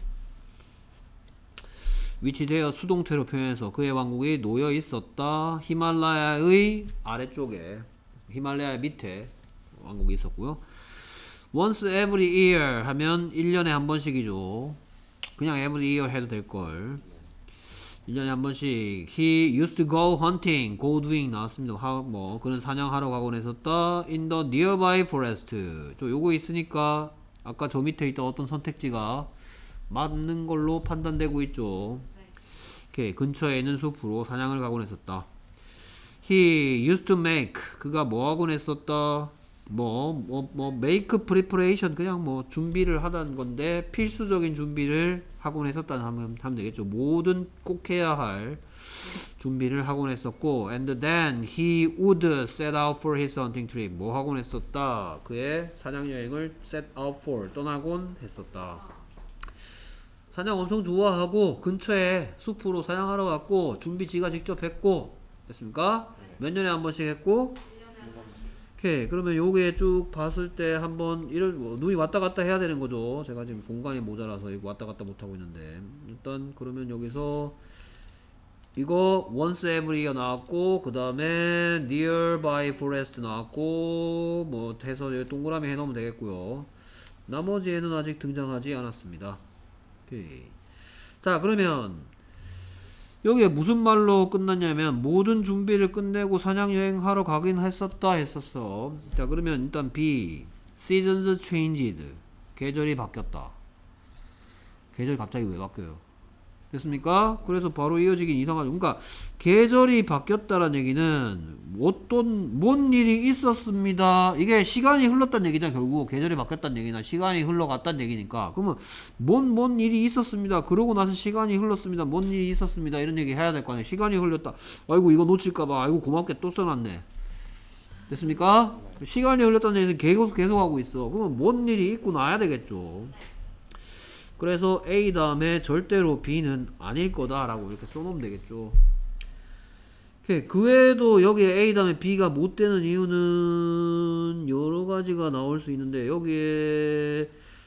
위치되어 수동태로 표현해서 그의 왕국이 놓여 있었다. 히말라야의 아래쪽에, 히말라야 밑에 왕국이 있었고요. once every year 하면 일 년에 한 번씩이죠. 그냥 every year 해도 될걸. 일 년에 한 번씩. He used to go hunting. go doing 나왔습니다. 하, 뭐 그는 사냥하러 가곤 했었다. in the nearby forest. 저 요거 있으니까 아까 저 밑에 있던 어떤 선택지가 맞는 걸로 판단되고 있죠.
네.
오케이. 근처에 있는 숲으로 사냥을 가곤 했었다. He used to make. 그가 뭐 하곤 했었다. 뭐, 뭐, 뭐, make preparation. 그냥 뭐, 준비를 하다는 건데, 필수적인 준비를 하곤 했었다는 하면, 하면 되겠죠. 모든 꼭 해야 할 준비를 하곤 했었고, and then he would set out for his hunting trip. 뭐 하곤 했었다. 그의 사냥여행을 set out for. 떠나곤 했었다. 사냥 엄청 좋아하고, 근처에 숲으로 사냥하러 갔고, 준비 지가 직접 했고, 됐습니까? 몇 년에 한 번씩 했고, 오케이. 그러면 요게 쭉 봤을 때 한번 이런 뭐 눈이 왔다 갔다 해야 되는 거죠. 제가 지금 공간이 모자라서 이거 왔다 갔다 못 하고 있는데 일단 그러면 여기서 이거 once every year 나왔고 그 다음에 nearby forest 나왔고 뭐 해서 동그라미 해놓으면 되겠고요. 나머지에는 아직 등장하지 않았습니다. 오케이. 자, 그러면 여기에 무슨 말로 끝났냐면 모든 준비를 끝내고 사냥 여행하러 가긴 했었다 했었어. 자, 그러면 일단 B seasons changed. 계절이 바뀌었다. 계절이 갑자기 왜 바뀌어요? 됐습니까? 그래서 바로 이어지긴 이상하죠. 그러니까 계절이 바뀌었다는 얘기는 어떤 뭔 일이 있었습니다. 이게 시간이 흘렀다는 얘기잖아. 결국 계절이 바뀌었다는 얘기나 시간이 흘러갔다는 얘기니까. 그러면 뭔 뭔 일이 있었습니다. 그러고 나서 시간이 흘렀습니다. 뭔 일이 있었습니다. 이런 얘기 해야 될 거 아니에요. 시간이 흘렀다. 아이고 이거 놓칠까봐. 아이고 고맙게 또 써놨네. 됐습니까? 시간이 흘렀다는 얘기는 계속 계속 하고 있어. 그러면 뭔 일이 있고 나야 되겠죠. 그래서 A 다음에 절대로 B는 아닐 거다라고 이렇게 써놓으면 되겠죠. 그 외에도 여기에 A 다음에 B가 못 되는 이유는 여러 가지가 나올 수 있는데 여기에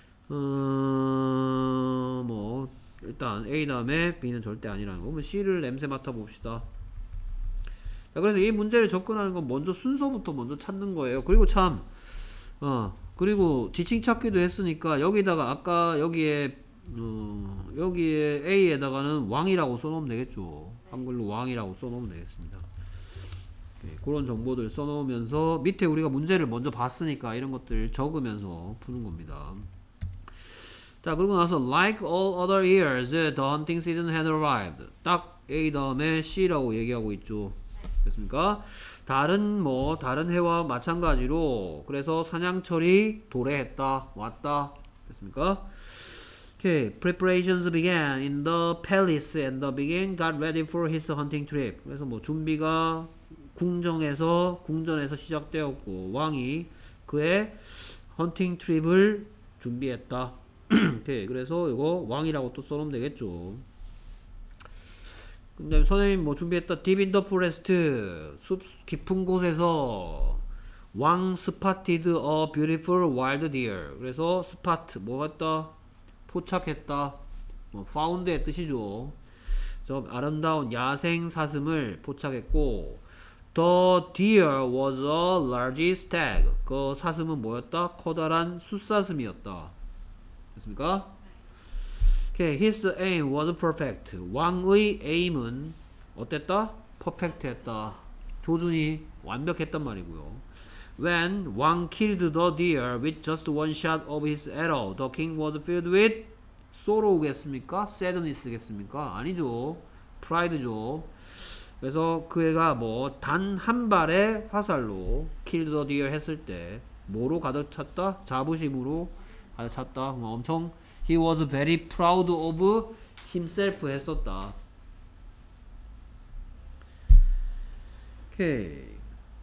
어... 뭐 일단 A 다음에 B는 절대 아니라는 거. 그러면 C를 냄새 맡아 봅시다. 자, 그래서 이 문제를 접근하는 건 먼저 순서부터 먼저 찾는 거예요. 그리고 참 어, 그리고 지칭 찾기도 했으니까 여기다가 아까 여기에 어, 여기에 A에다가는 왕이라고 써놓으면 되겠죠. 한글로 왕이라고 써놓으면 되겠습니다. 네, 그런 정보들 써놓으면서 밑에 우리가 문제를 먼저 봤으니까 이런 것들 적으면서 푸는 겁니다. 자, 그러고 나서 like all other years, the hunting season had arrived. 딱 A 다음에 C라고 얘기하고 있죠. 됐습니까? 다른 뭐 다른 해와 마찬가지로 그래서 사냥철이 도래했다, 왔다. 됐습니까? Okay, preparations began in the palace and the began got ready for his hunting trip. 그래서 뭐 준비가 궁정에서 궁전에서 시작되었고 왕이 그의 헌팅 트립을 준비했다. 오케이, 그래서 이거 왕이라고 또 써놓으면 되겠죠. 근데 선생님 뭐 준비했다. Deep in the forest, 숲 깊은 곳에서 왕 spotted a beautiful wild deer. 그래서 spot 뭐 같다? 포착했다. 뭐 found의 뜻이죠. 저 아름다운 야생 사슴을 포착했고, the deer was a large stag. 그 사슴은 뭐였다? 커다란 숫사슴이었다. 됐습니까? Okay, his aim was perfect. 왕의 aim은 어땠다? perfect했다. 조준이 완벽했단 말이고요. When 왕 killed the deer with just one shot of his arrow, the king was filled with sorrow겠습니까? sadness겠습니까? 아니죠. pride죠. 그래서 그 애가 뭐 단 한 발의 화살로 kill the deer 했을 때 뭐로 가득 찼다? 자부심으로 가득 찼다. 뭐 엄청 he was very proud of himself 했었다. 오케이.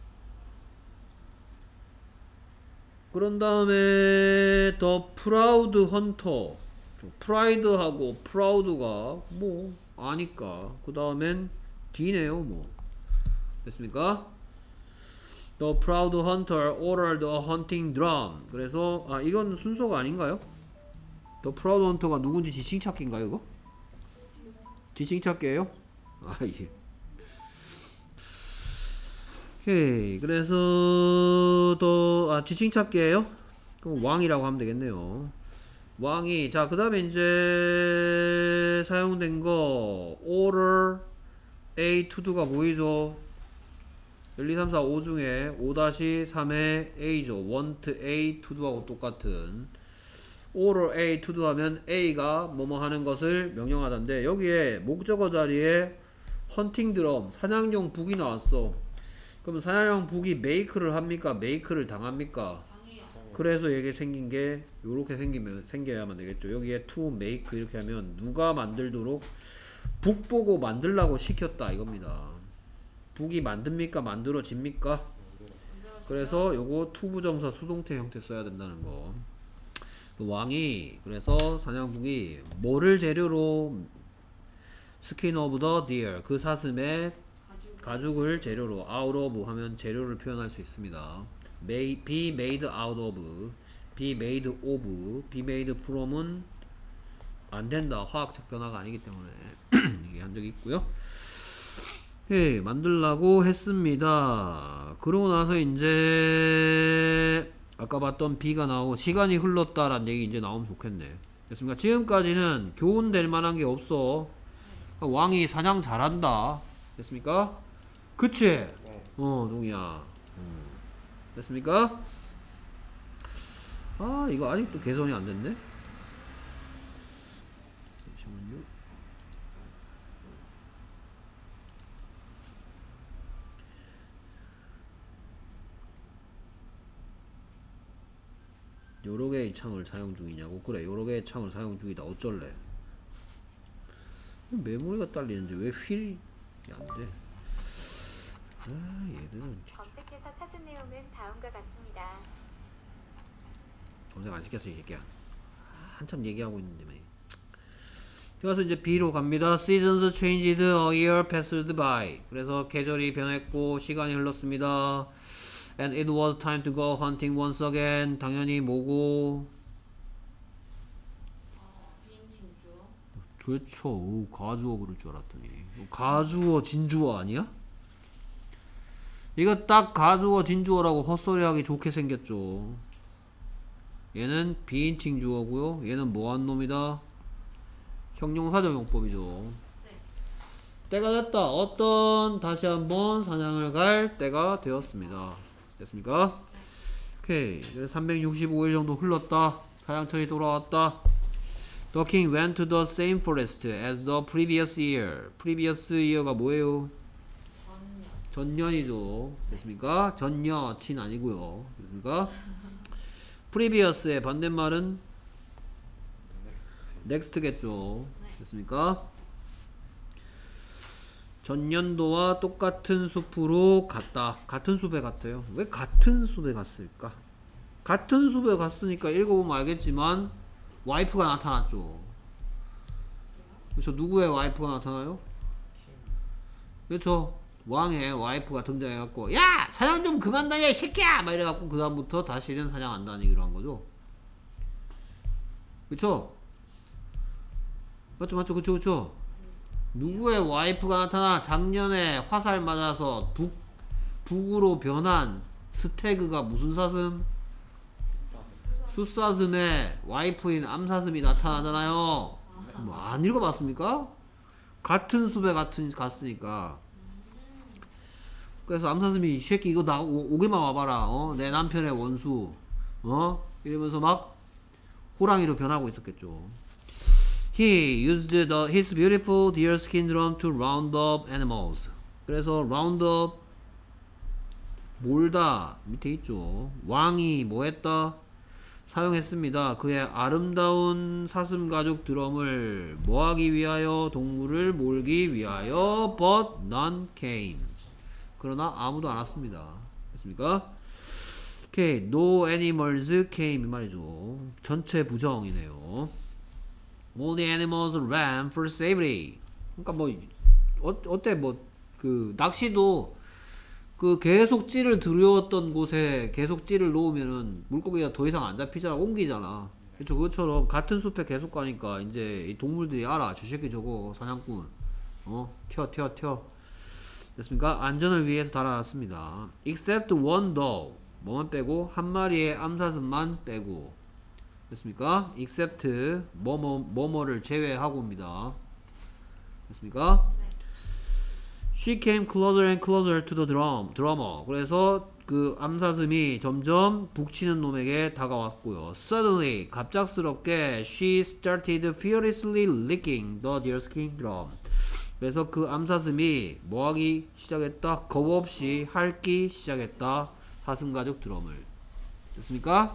그런 다음에 더 프라우드 헌터, 프라이드하고 프라우드가 뭐 아니까 그 다음엔 D네요. 뭐 됐습니까? The proud hunter ordered a hunting drum. 그래서 아 이건 순서가 아닌가요? The proud hunter가 누군지 지칭 찾기인가요 이거? 지칭 찾기예요? 아 예. 오케이, 그래서 또 아, 지칭 찾기예요? 그럼 왕이라고 하면 되겠네요. 왕이 자 그 다음에 이제 사용된 거 order A to do가 보이죠? 일, 이, 삼, 사, 오 중에 오 삼의 A죠. want A to do하고 똑같은 order A to do 하면 A가 뭐뭐 하는 것을 명령하던데 여기에 목적어 자리에 헌팅 드럼 사냥용 북이 나왔어. 그럼 사냥용 북이 메이크를 합니까? 메이크를 당합니까?
방이요.
그래서 이게 생긴 게 요렇게 생기면 생겨야만 되겠죠. 여기에 to make 이렇게 하면 누가 만들도록 북 보고 만들라고 시켰다 이겁니다. 북이 만듭니까? 만들어집니까? 그래서 요거 to 부정사 수동태 형태 써야 된다는 거. 왕이 그래서 사냥북이 뭐를 재료로 skin of the deer 그 사슴의 가죽을 재료로 out of 하면 재료를 표현할 수 있습니다. May, be made out of, be made of, be made from은 안 된다. 화학적 변화가 아니기 때문에 얘기한 적이 있고요. 예, 만들라고 했습니다. 그러고 나서 이제 아까 봤던 B가 나오고 시간이 흘렀다라는 얘기 이제 나오면 좋겠네. 됐습니까? 지금까지는 교훈될 만한 게 없어. 왕이 사냥 잘한다. 됐습니까? 그치?
네.
어, 동이야. 음. 됐습니까? 아, 이거 아직도 개선이 안 됐네? 잠시만요. 여러 개의 창을 사용 중이냐고? 그래, 여러 개의 창을 사용 중이다. 어쩔래? 메모리가 딸리는데 왜 휠이 안 돼? 아, 얘들은
검색해서 찾은 내용은 다음과 같습니다.
검색 안 시켰어, 이 새끼야. 아, 한참 얘기하고 있는데 말. 그래서 이제 B로 갑니다. Seasons changed, a year passed by. 그래서 계절이 변했고 시간이 흘렀습니다. And it was time to go hunting once again. 당연히 뭐고?
어, 비인칭주어.
그렇죠. 오, 가주어 그럴 줄 알았더니. 가주어 진주어 아니야? 이거 딱 가주어 진주어라고 헛소리하기 좋게 생겼죠. 얘는 비인칭 주어고요. 얘는 뭐한 놈이다? 형용사적 용법이죠.
네.
때가 됐다. 어떤 다시 한번 사냥을 갈 때가 되었습니다. 됐습니까? 오케이. 그래서 삼백육십오 일 정도 흘렀다. 사냥터에 돌아왔다. The king went to the same forest as the previous year. previous year가 뭐예요?
전년.
전년이죠. 됐습니까? 전여친 아니고요. 됐습니까? previous의 반대말은 next겠죠. 됐습니까? 전년도와 똑같은 숲으로 갔다. 같은 숲에 갔대요. 왜 같은 숲에 갔을까? 같은 숲에 갔으니까 읽어보면 알겠지만 와이프가 나타났죠. 그렇죠. 누구의 와이프가 나타나요? 그렇죠. 왕의 와이프가 등장해갖고 야! 사냥 좀 그만 다녀 이 새끼야! 막 이래갖고 그 다음부터 다시는 사냥 안 다니기로 한 거죠. 그쵸? 맞죠 맞죠 그쵸 그쵸? 누구의 와이프가 나타나? 작년에 화살 맞아서 북, 북으로 변한 스태그가 무슨 사슴? 숫사슴의 와이프인 암사슴이 나타나잖아요. 뭐 안 읽어봤습니까? 같은 숲에 같은 갔으니까. 그래서 암사슴이 이 새끼 이거 나 오, 오게만 와봐라. 어? 내 남편의 원수. 어? 이러면서 막 호랑이로 변하고 있었겠죠. He used the, his beautiful deerskin drum to round up animals. 그래서 round up 몰다 밑에 있죠. 왕이 뭐 했다? 사용했습니다. 그의 아름다운 사슴 가죽 드럼을 뭐 하기 위하여? 동물을 몰기 위하여. But none came. 그러나 아무도 안 왔습니다. 됐습니까? 오케이. No animals came 말이죠. 전체 부정이네요. All the animals ran for safety. 그러니까 뭐 어, 어때 뭐 그 낚시도 그 계속 찌를 들여왔던 곳에 계속 찌를 놓으면은 물고기가 더 이상 안 잡히잖아. 옮기잖아. 그렇죠. 그것처럼 같은 숲에 계속 가니까 이제 이 동물들이 알아. 저 새끼 저거 사냥꾼. 어? 튀어 튀어 튀어. 됐습니까? 안전을 위해서 달아놨습니다. Except one dog. 뭐만 빼고 한 마리의 암사슴만 빼고. 됐습니까? Except 뭐뭐 뭐뭐를 제외하고입니다. 됐습니까? She came closer and closer to the drum, drummer. 그래서 그 암사슴이 점점 북치는 놈에게 다가왔고요. Suddenly, 갑작스럽게 she started furiously licking the deerskin drum. 그래서 그 암사슴이 뭐하기 시작했다? 겁 없이 핥기 시작했다. 사슴가죽 드럼을. 됐습니까?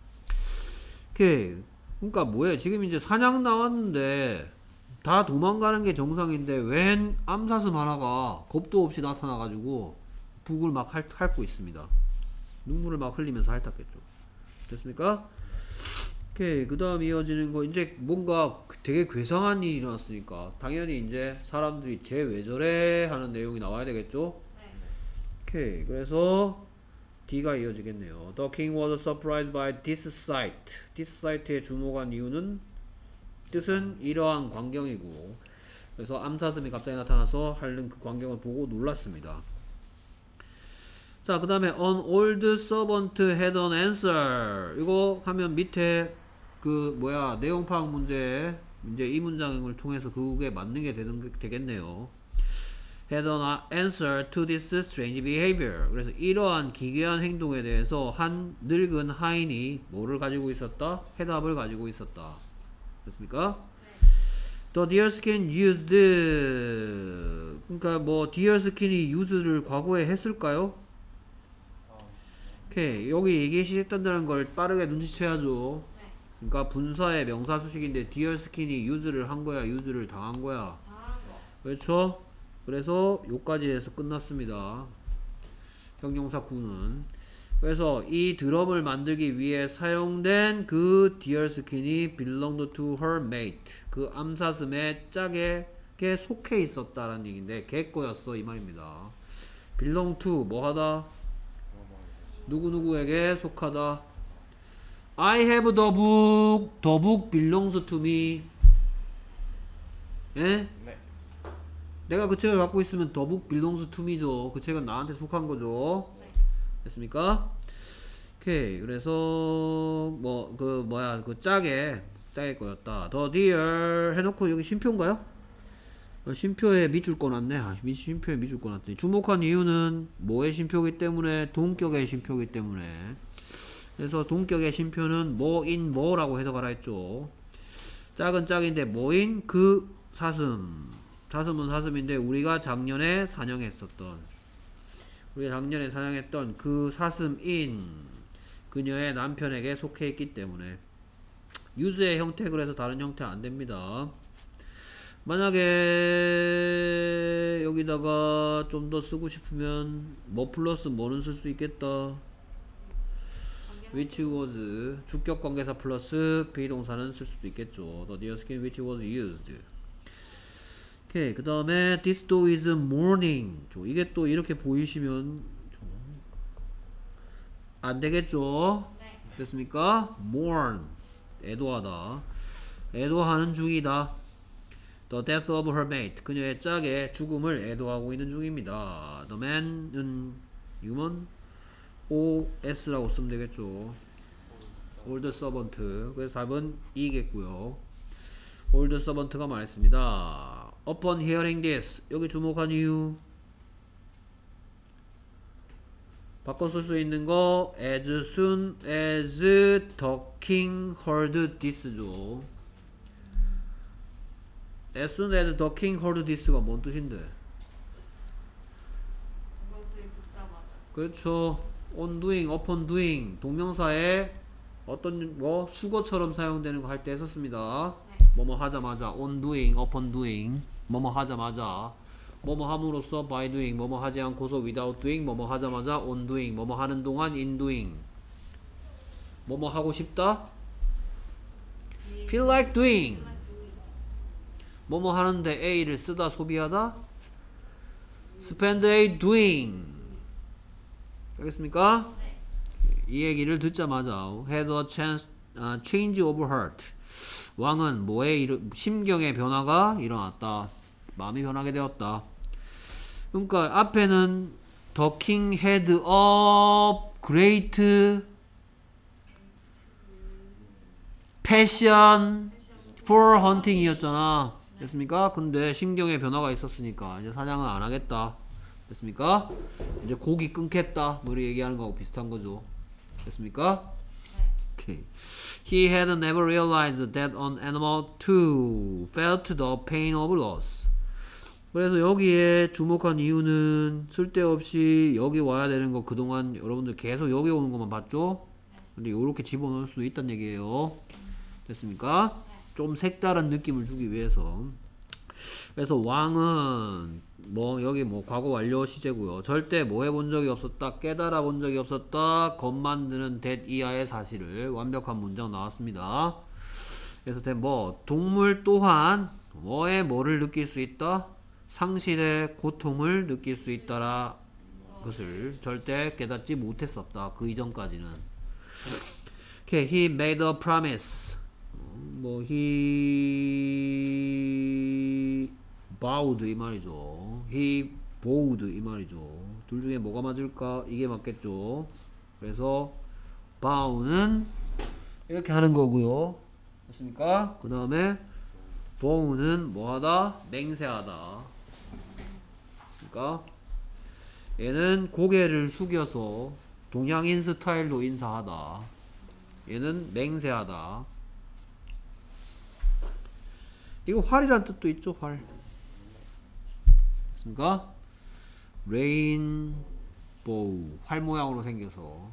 오케이. 그러니까 뭐야? 지금 이제 사냥 나왔는데 다 도망가는 게 정상인데 웬 암사슴 하나가 겁도 없이 나타나가지고 북을 막 핥, 핥고 있습니다. 눈물을 막 흘리면서 핥았겠죠. 됐습니까? 오케이. 그 다음 이어지는 거 이제 뭔가 되게 괴상한 일이 일어났으니까 당연히 이제 사람들이 쟤 왜 저래 하는 내용이 나와야 되겠죠. 오케이. 그래서 D가 이어지겠네요. The king was surprised by this sight. this sight에 주목한 이유는 뜻은 이러한 광경이고, 그래서 암사슴이 갑자기 나타나서 핥는 그 광경을 보고 놀랐습니다. 자, 그 다음에 an old servant had an answer. 이거 하면 밑에 그 뭐야 내용 파악 문제 이제 이 문장을 통해서 그게 맞는 게 되는 게 되겠네요. had an answer to this strange behavior. 그래서 이러한 기괴한 행동에 대해서 한 늙은 하인이 뭐를 가지고 있었다? 해답을 가지고 있었다. 됐습니까? The deerskin used. 그러니까 뭐 deerskin이 use를 과거에 했을까요? 오케이. 여기 얘기했다는 걸 빠르게 눈치채야죠.
네.
그러니까 분사의 명사 수식인데 deerskin이 use를 한 거야, use를 당한 거야.
당한 거.
그렇죠? 그래서 요까지 해서 끝났습니다. 형용사 구는. 그래서 이 드럼을 만들기 위해 사용된 그 deerskin이 belonged to her mate. 그 암사슴의 짝에게 속해 있었다라는 얘기인데 걔 거였어 이 말입니다. belong to 뭐 하다? 누구누구에게 속하다. I have the book. The book belongs to me. 예?
네.
내가 그 책을 갖고 있으면 the book belongs to me죠. 그 책은 나한테 속한 거죠.
네.
됐습니까? 오케이. 그래서 뭐 그 뭐야 그 짝에 짝의 거였다. The deer 해놓고 여기 쉼표인가요? 어, 쉼표에 밑줄 꺼놨네. 아, 미- 쉼표에 밑줄 꺼놨더니 주목한 이유는 뭐의 쉼표이기 때문에 동격의 쉼표이기 때문에. 그래서 동격의 쉼표는 뭐인 뭐라고 해석하라 했죠. 짝은 짝인데 뭐인 그 사슴. 사슴은 사슴인데 우리가 작년에 사냥했었던 우리가 작년에 사냥했던 그 사슴인 그녀의 남편에게 속해 있기 때문에 유즈의 형태 그래서 다른 형태 안됩니다. 만약에 여기다가 좀 더 쓰고 싶으면 뭐 플러스 뭐는 쓸 수 있겠다. which was 주격 관계사 플러스 비동사는 쓸 수도 있겠죠. The deerskin which was used. 오케이. 그 다음에 this dog is mourning. 이게 또 이렇게 보이시면 안 되겠죠.
네.
됐습니까? mourn 애도하다. 애도하는 중이다. The death of her mate. 그녀의 짝의 죽음을 애도하고 있는 중입니다. The man은 human os라고 쓰면 되겠죠. old servant. 그래서 답은 이겠고요. old servant가 말했습니다. Upon hearing this. 여기 주목한 이유. 바꿔 쓸 수 있는 거 as soon as the king heard this죠. as soon as the king heard this가 뭔 뜻인데?
그것을 듣자마자.
그렇죠. on doing, upon doing 동명사에 어떤 뭐 수거처럼 사용되는 거 할 때 썼습니다.
네.
뭐뭐 하자마자 on doing, upon doing 뭐뭐 하자마자 뭐뭐 함으로써 by doing 뭐뭐 하지 않고서 without doing 뭐뭐 하자마자 on doing 뭐뭐 하는 동안 in doing 뭐뭐 하고 싶다 feel like doing 뭐뭐 하는데 a를 쓰다 소비하다 spend a doing 알겠습니까?
네.
이 얘기를 듣자마자 had a chance, uh, change of heart 왕은 뭐에 이르, 심경의 변화가 일어났다. 마음이 변하게 되었다. 그러니까 앞에는 the king had a great passion for hunting 이었잖아. 됐습니까? 근데 심경의 변화가 있었으니까 이제 사냥은 안 하겠다. 됐습니까? 이제 고기 끊겠다. 뭐 이렇게 얘기하는 거하고 비슷한 거죠. 됐습니까? 오케이. He had never realized that an animal too felt the pain of loss. 그래서 여기에 주목한 이유는 쓸데없이 여기 와야 되는 거 그동안 여러분들 계속 여기 오는 것만 봤죠? 근데 요렇게 집어넣을 수도 있다는 얘기예요. 됐습니까? 좀 색다른 느낌을 주기 위해서. 그래서 왕은 뭐 여기 뭐 과거 완료 시제고요. 절대 뭐 해본 적이 없었다. 깨달아 본 적이 없었다. 겁 만드는 that 이하의 사실을 완벽한 문장 나왔습니다. 그래서 뭐 동물 또한 뭐에 뭐를 느낄 수 있다. 상실의 고통을 느낄 수 있다라 것을 절대 깨닫지 못했었다. 그 이전까지는. Okay, he made a promise. 뭐 he bowed 이 말이죠. he bowed 이 말이죠. 둘 중에 뭐가 맞을까? 이게 맞겠죠. 그래서 bow는 이렇게 하는 거고요. 됐습니까? 그 다음에 bow는 뭐하다? 맹세하다. 됐습니까? 얘는 고개를 숙여서 동양인 스타일로 인사하다. 얘는 맹세하다. 이거 활이란 뜻도 있죠. 활. 됐습니까? 레인보우, 활 모양으로 생겨서.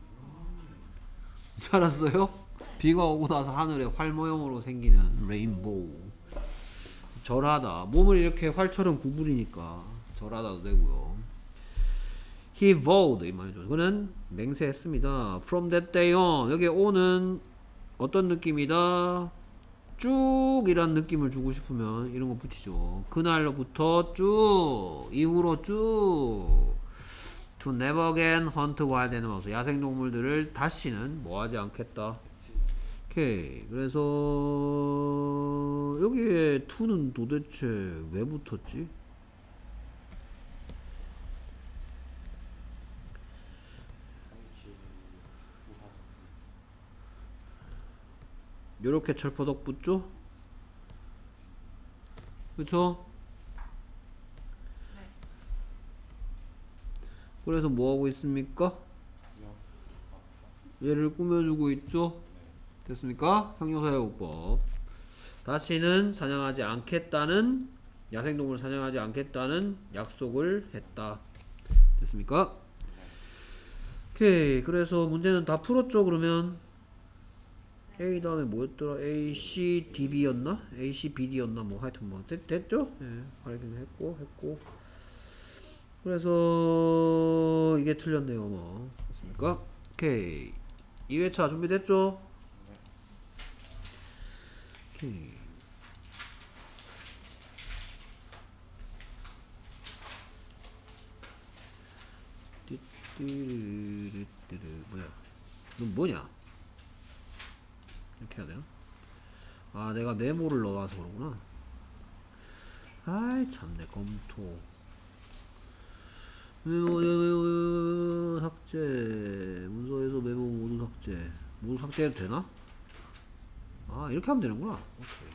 잘 알았어요? 비가 오고 나서 하늘에 활 모양으로 생기는 레인보우. 절하다, 몸을 이렇게 활처럼 구부리니까 절하다도 되고요. He vowed, 이 말이죠. 그는 맹세했습니다. From that day on, 여기 on은 어떤 느낌이다? 쭉 이란 느낌을 주고 싶으면 이런 거 붙이죠. 그날로부터 쭉, 이후로 쭉. To never again hunt wild animals, 야생동물들을 다시는 뭐하지 않겠다. 오케이. 그래서 여기에 to는 도대체 왜 붙었지? 요렇게 철퍼덕 붙죠? 그쵸?
네.
그래서 뭐하고 있습니까? 얘를 꾸며주고 있죠? 됐습니까? 형용사용법. 다시는 사냥하지 않겠다는, 야생동물 사냥하지 않겠다는 약속을 했다. 됐습니까? 오케이. 그래서 문제는 다 풀었죠? 그러면 A 다음에 뭐였더라? A, C, D, B였나? A, C, B, D였나? 뭐 하여튼 뭐 됐, 됐죠? 예, 확인 했고 했고. 그래서 이게 틀렸네요. 뭐 됐습니까? 오케이. 이 회차 준비됐죠? 오케이. 띠띠르르르르. 뭐야? 넌 뭐냐? 이렇게 해야 되나? 아, 내가 메모를 넣어서 그러구나. 아이 참내. 검토 메모 메모 삭제. 문서에서 메모 모두 삭제. 모두 삭제해도 되나? 아, 이렇게 하면 되는구나. 오케이.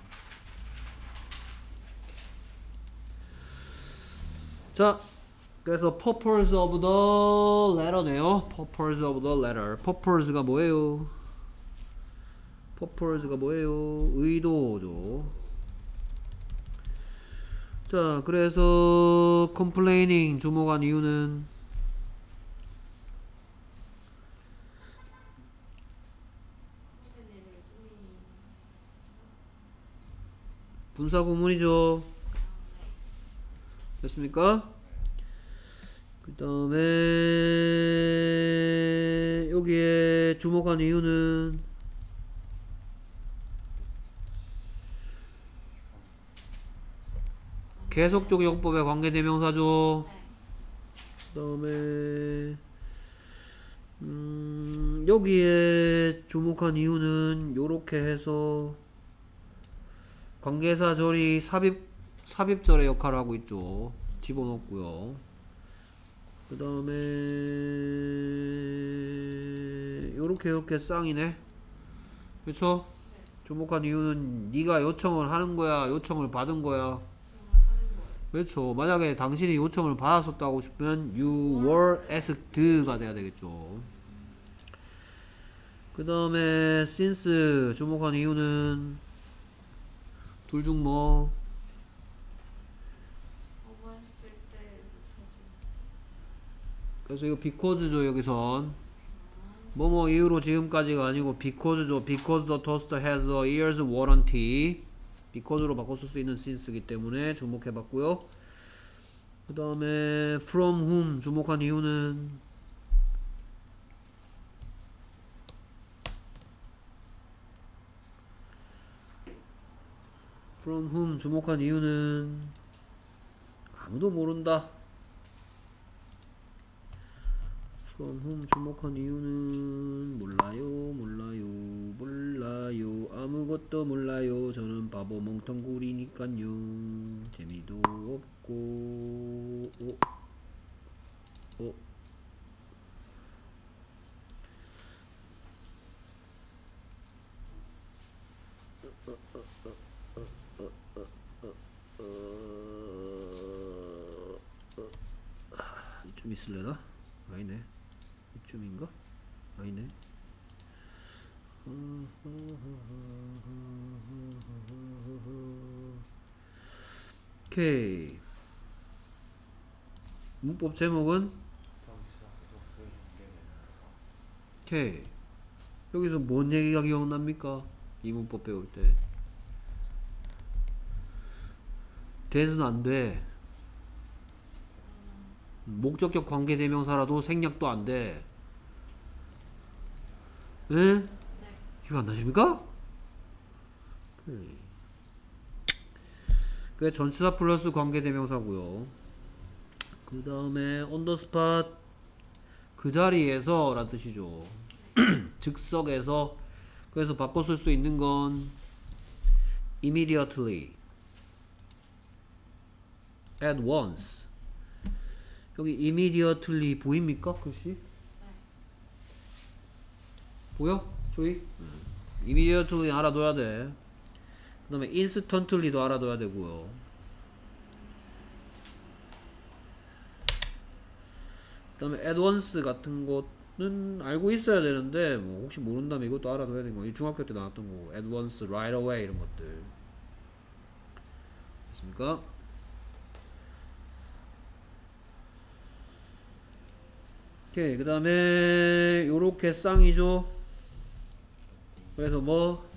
자, 그래서 purpose of the letter네요. purpose of the letter. purpose가 뭐예요? purpose가 뭐예요? 의도죠. 자, 그래서 complaining 주목한 이유는 분사 구문이죠. 됐습니까? 그 다음에 여기에 주목한 이유는 계속적 용법의 관계대명사죠. 그 다음에 음, 여기에 주목한 이유는 요렇게 해서 관계사절이 삽입, 삽입절의 역할을 하고 있죠. 집어넣고요. 그 다음에 요렇게 요렇게 쌍이네. 그쵸? 주목한 이유는 네가 요청을 하는 거야, 요청을 받은 거야. 그렇죠. 만약에 당신이 요청을 받았었다고 싶으면 you were asked가 돼야 되겠죠. 그 다음에 since 주목한 이유는 둘 중 뭐? 그래서 이거 because죠. 여기선 뭐뭐 이유로 지금까지가 아니고 because죠. because the toaster has a year's warranty. because로 바꿔 쓸 수 있는 since이기 때문에 주목해봤고요. 그 다음에 from whom 주목한 이유는 from whom 주목한 이유는 아무도 모른다. from whom 주목한 이유는 몰라요, 몰라요, 몰라요, 아무것도 몰라요. 저는 바보 멍텅구리니깐요. 재미도 없고. 오. 어? 이쯤 있을래나? 아니네. 이쯤인가? 아니네. 오케이. 문법 제목은 오케이. 여기서 뭔 얘기가 기억납니까? 이 문법 배울 때 대는 안 돼. 목적격 관계대명사라도 생략도 안 돼. 예?
네.
이거 안 나십니까? 그게 전치사 플러스 관계대명사고요. 그 다음에 on the spot 그 자리에서 라는 뜻이죠. 즉석에서. 그래서 바꿔 쓸 수 있는 건 immediately, at once. 여기 immediately 보입니까? 글씨?
네.
보여? 조이? immediately 알아둬야 돼. 그 다음에 instantly도 알아둬야 되고요. 그 다음에 at once 같은 것은 알고 있어야 되는데 뭐 혹시 모른다면 이것도 알아둬야 되는 거. 중학교 때 나왔던 거. at once, right away 이런 것들. 됐습니까? 오케이. 그 다음에 요렇게 쌍이죠. 그래서 뭐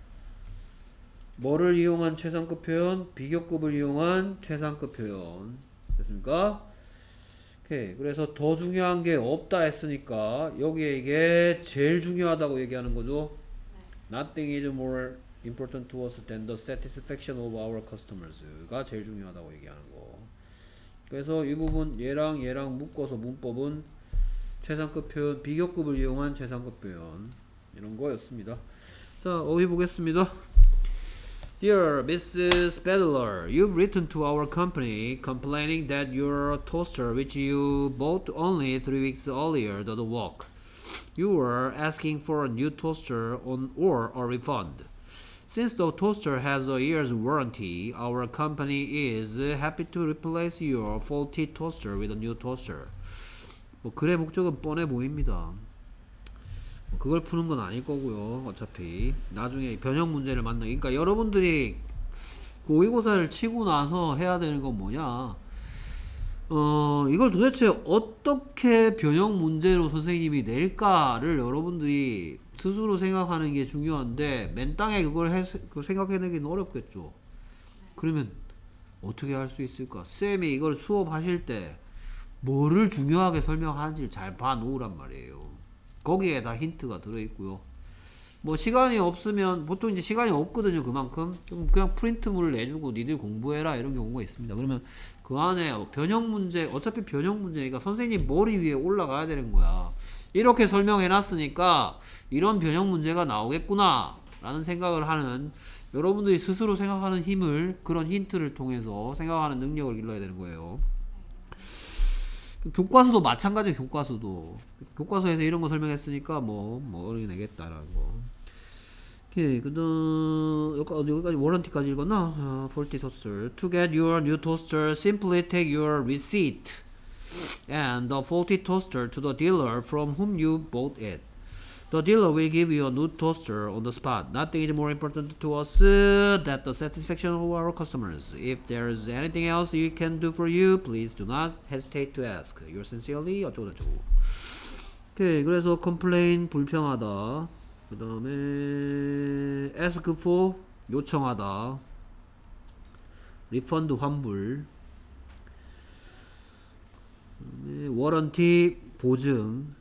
뭐를 이용한 최상급 표현? 비교급을 이용한 최상급 표현. 됐습니까? 오케이. 그래서 더 중요한 게 없다 했으니까 여기에 이게 제일 중요하다고 얘기하는 거죠. Nothing is more important to us than the satisfaction of our customers가 제일 중요하다고 얘기하는 거. 그래서 이 부분 얘랑 얘랑 묶어서 문법은 최상급 표현, 비교급을 이용한 최상급 표현 이런 거였습니다. 자, 어휘 보겠습니다. Dear Missus Pedler, you've written to our company complaining that your toaster, which you bought only three weeks earlier, doesn't work. You were asking for a new toaster on or a refund. Since the toaster has a year's warranty, our company is happy to replace your faulty toaster with a new toaster. 뭐 글의 목적은 뻔해 보입니다. 그걸 푸는 건 아닐 거고요. 어차피 나중에 변형 문제를 만나. 그러니까 여러분들이 모의고사를 치고 나서 해야 되는 건 뭐냐? 어 이걸 도대체 어떻게 변형 문제로 선생님이 낼까를 여러분들이 스스로 생각하는 게 중요한데 맨땅에 그걸 해, 그걸 생각해내기는 어렵겠죠. 그러면 어떻게 할 수 있을까? 쌤이 이걸 수업하실 때 뭐를 중요하게 설명하는지를 잘 봐놓으란 말이에요. 거기에 다 힌트가 들어있고요. 뭐 시간이 없으면 보통 이제 시간이 없거든요. 그만큼 그냥 프린트물을 내주고 니들 공부해라 이런 경우가 있습니다. 그러면 그 안에 변형 문제, 어차피 변형 문제니까 선생님 머리 위에 올라가야 되는 거야. 이렇게 설명해 놨으니까 이런 변형 문제가 나오겠구나 라는 생각을 하는, 여러분들이 스스로 생각하는 힘을, 그런 힌트를 통해서 생각하는 능력을 길러야 되는 거예요. 교과서도 마찬가지예요. 교과서도 교과서에서 이런 거 설명했으니까 뭐 뭐 어려내겠다라는 거. 오케이. 그다음 여기까지, 여기까지 워런티까지 읽었나? 아, faulty toaster. To get your new toaster, simply take your receipt and the faulty toaster to the dealer from whom you bought it. The dealer will give you a new toaster on the spot. Nothing is more important to us uh, than the satisfaction of our customers. If there is anything else we can do for you, please do not hesitate to ask. Yours sincerely, 어쩌고저쩌고. 오케이. 그래서 complain, 불평하다. 그 다음에 ask for, 요청하다. refund, 환불. 그다음에 warranty, 보증.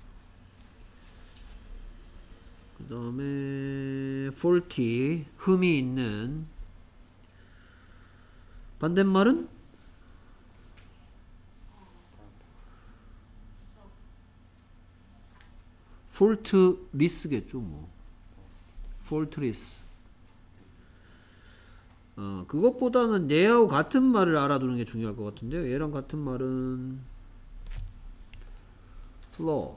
그 다음에 faulty, 흠이 있는. 반대말은 faultless겠죠. 뭐 faultless. 어, 그것보다는 얘하고 같은 말을 알아두는 게 중요할 것 같은데요. 얘랑 같은 말은 flow.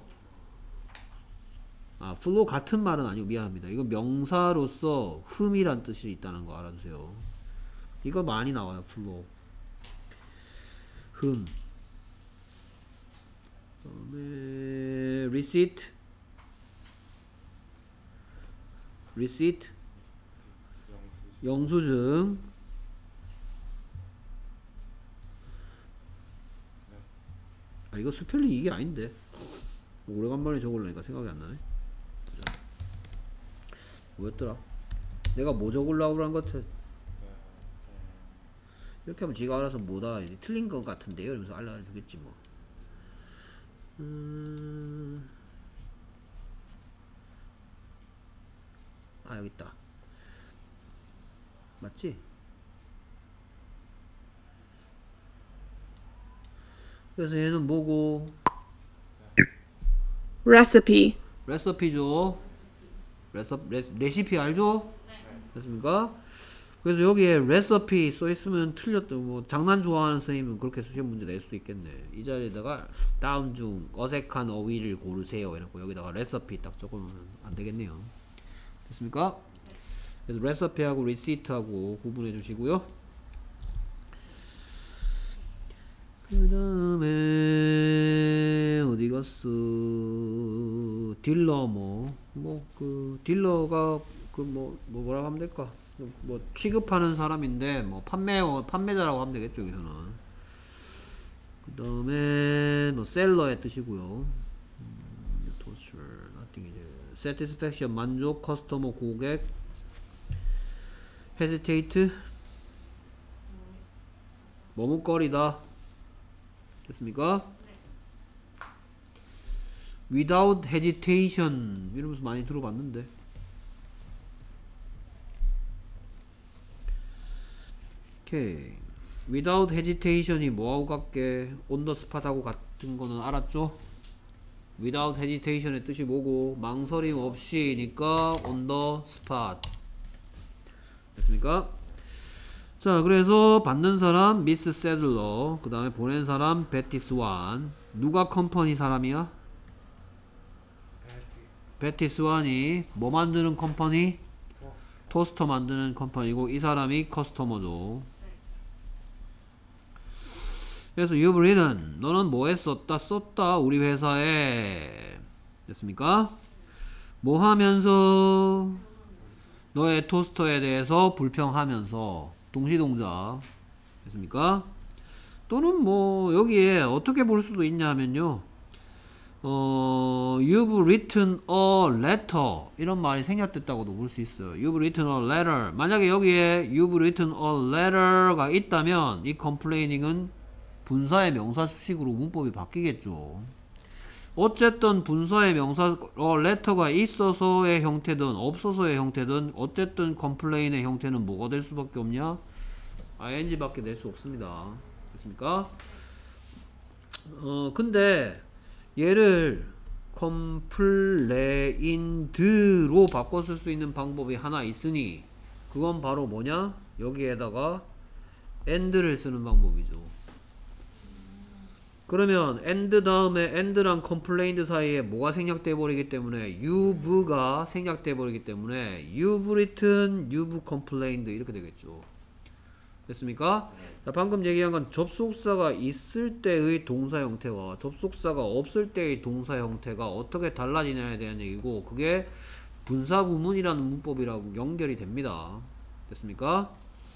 아, flow 같은 말은 아니고 미안합니다. 이거 명사로서 흠이란 뜻이 있다는 거 알아주세요. 이거 많이 나와요. flow. 흠. 그다음에 receipt. receipt. 영수증. 아, 이거 스펠링 이게 아닌데. 오래간만에 적으려니까 생각이 안 나네. 뭐였더라? 내가 뭐 적으려고 그런 것 같아. 이렇게 하면 지가 알아서 뭐다 이제 틀린 것 같은데요 이러면서 알려주겠지 뭐. 음... 아, 여기 있다. 맞지? 그래서 얘는 뭐고?
recipe,
레시피죠. 레서, 레, 레시피 알죠? 됐습니까? 그래서 여기에 레시피 써있으면 틀렸던 뭐 장난 좋아하는 선생님은 그렇게 수시험 문제 낼 수도 있겠네. 이 자리에다가 다음 중 어색한 어휘를 고르세요 이러고 여기다가 레시피 딱 적으면 안 되겠네요. 됐습니까? 그래서 레시피하고 리시트하고 구분해 주시고요. 그 다음에 어디 갔어? 딜러 뭐 뭐 그 딜러가 그 뭐 뭐 뭐라고 하면 될까? 뭐 취급하는 사람인데 뭐 판매어 판매자라고 하면 되겠죠 여기서는. 그 다음에 뭐 셀러의 뜻이고요. 음, 도출, nothing, satisfaction 만족, 커스터머 고객, hesitate 머뭇거리다. 됐습니까? without hesitation 이러면서 많이 들어봤는데. 오케이. without hesitation이 뭐하고 같게 on the spot 하고 같은 거는 알았죠? without hesitation의 뜻이 뭐고 망설임 없이니까 on the spot. 됐습니까? 자, 그래서 받는 사람 미스 세들러, 그 다음에 보낸 사람 베티 스완. 누가 컴퍼니 사람이야? 베티 스완이 뭐 만드는 컴퍼니? 토스터 만드는 컴퍼니고 이 사람이 커스터머죠. 그래서 you've written, 너는 뭐 했었다? 썼다 우리 회사에. 됐습니까? 뭐 하면서? 너의 토스터에 대해서 불평하면서. 동시동작. 됐습니까? 또는 뭐 여기에 어떻게 볼 수도 있냐면요, 어, you've written a letter 이런 말이 생략됐다고도 볼 수 있어요. you've written a letter. 만약에 여기에 you've written a letter가 있다면 이 complaining 분사의 명사 수식으로 문법이 바뀌겠죠. 어쨌든 분사의 명사 어, letter가 있어서의 형태든 없어서의 형태든 어쨌든 complain의 형태는 뭐가 될 수밖에 없냐? ing 밖에 낼 수 없습니다. 됐습니까? 어 근데 얘를 complained로 바꿔 쓸 수 있는 방법이 하나 있으니 그건 바로 뭐냐? 여기에다가 and를 쓰는 방법이죠. 그러면 and 다음에 and랑 complained 사이에 뭐가 생략돼 버리기 때문에 you've가 생략돼 버리기 때문에 you've written, you've complained 이렇게 되겠죠. 됐습니까? 자, 방금 얘기한 건 접속사가 있을 때의 동사 형태와 접속사가 없을 때의 동사 형태가 어떻게 달라지냐에 대한 얘기고 그게 분사구문이라는 문법이라고 연결이 됩니다. 됐습니까?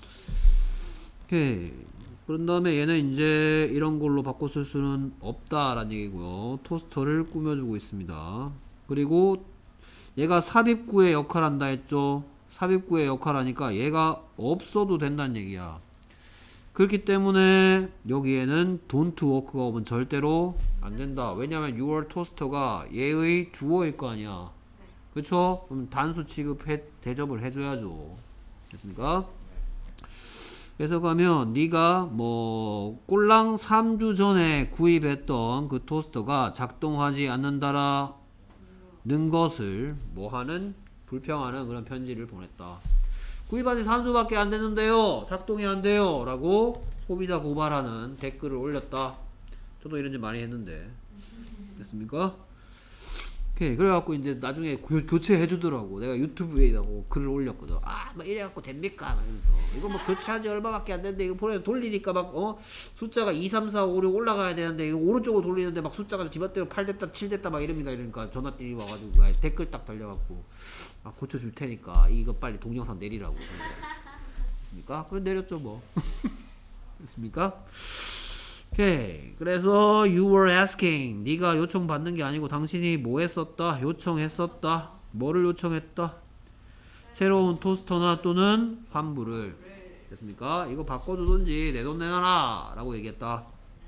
오케이. 그런 다음에 얘는 이제 이런 걸로 바꿔 쓸 수는 없다라는 얘기고요. 토스터를 꾸며주고 있습니다. 그리고 얘가 삽입구의 역할 한다 했죠. 삽입구의 역할 하니까 얘가 없어도 된다는 얘기야. 그렇기 때문에 여기에는 don't work가 오면 절대로 안 된다. 왜냐면 your toaster가 얘의 주어일 거 아니야. 그쵸? 그럼 단수 취급 해, 대접을 해줘야죠. 됐습니까? 그래서 가면 네가 뭐 꼴랑 삼 주 전에 구입했던 그 토스터가 작동하지 않는다라는 것을 뭐하는 불평하는 그런 편지를 보냈다. 구입한 지 삼 주밖에 안 됐는데요, 작동이 안 돼요 라고 소비자 고발하는 댓글을 올렸다. 저도 이런 짓 많이 했는데. 됐습니까? 오케이. 그래갖고 이제 나중에 교, 교체해 주더라고. 내가 유튜브에다가 글을 올렸거든. 아, 뭐 이래갖고 됩니까? 막 이러면서 이거 뭐 교체한 지 얼마밖에 안 됐는데 이거 보내 돌리니까 막 어 숫자가 이, 삼, 사, 오, 육 올라가야 되는데 이거 오른쪽으로 돌리는데 막 숫자가 지멋대로 팔 됐다, 칠 됐다 막 이럽니다. 이러니까 전화들이 와가지고 아, 댓글 딱 달려갖고 아, 고쳐줄 테니까 이거 빨리 동영상 내리라고. 됐습니까? 그래 내렸죠 뭐. 됐습니까? 오케이. 그래서 you were asking. 네가 요청받는 게 아니고 당신이 뭐 했었다? 요청했었다. 뭐를 요청했다? 새로운 토스터나 또는 환불을. 됐습니까? 이거 바꿔주든지 내 돈 내놔라 라고 얘기했다.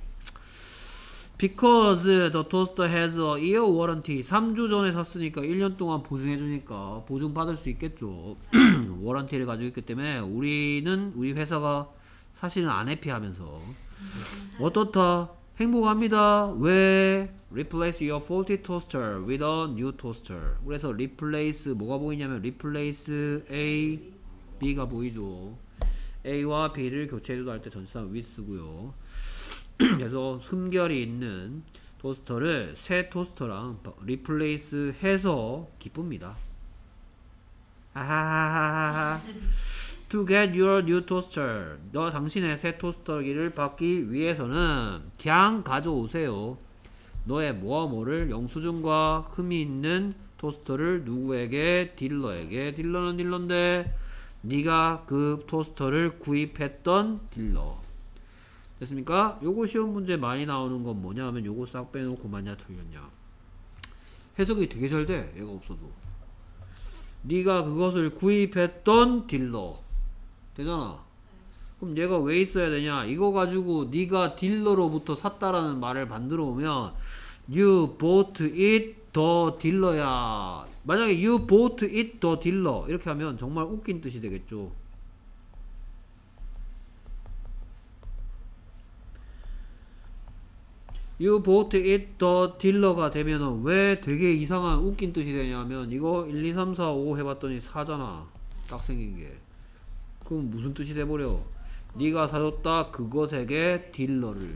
Because the toaster has a year warranty. 삼 주 전에 샀으니까 일 년 동안 보증해주니까 보증 받을 수 있겠죠. 워런티를 가지고 있기 때문에 우리는 우리 회사가 사실은 안 해피하면서 어떻다? 행복합니다. 왜? Replace your faulty toaster with a new toaster. 그래서 replace 뭐가 보이냐면 replace A, B가 보이죠. A와 B를 교체해줘도 할 때 전치사 with 쓰고요. 그래서 숨결이 있는 토스터를 새 토스터랑 replace 해서 기쁩니다. 하하하하하. To get your new toaster. 너 당신의 새 토스터기를 받기 위해서는 그냥 가져오세요. 너의 뭐와 뭐를 영수증과 흠이 있는 토스터를 누구에게? 딜러에게. 딜러는 딜러인데 네가 그 토스터를 구입했던 딜러. 됐습니까? 요거 시험 문제 많이 나오는 건 뭐냐 하면 요거 싹 빼놓고 맞냐 틀렸냐. 해석이 되게 잘 돼. 얘가 없어도. 네가 그것을 구입했던 딜러. 되잖아. 그럼 얘가 왜 있어야 되냐? 이거 가지고 네가 딜러로부터 샀다라는 말을 만들어 오면 You bought it the 딜러야. 만약에 You bought it the 딜러 이렇게 하면 정말 웃긴 뜻이 되겠죠. You bought it the 딜러가 되면은 왜 되게 이상한 웃긴 뜻이 되냐면 이거 일, 이, 삼, 사, 오 해봤더니 사잖아. 딱 생긴게. 그럼 무슨 뜻이 돼버려? 네가 사줬다 그것에게 딜러를.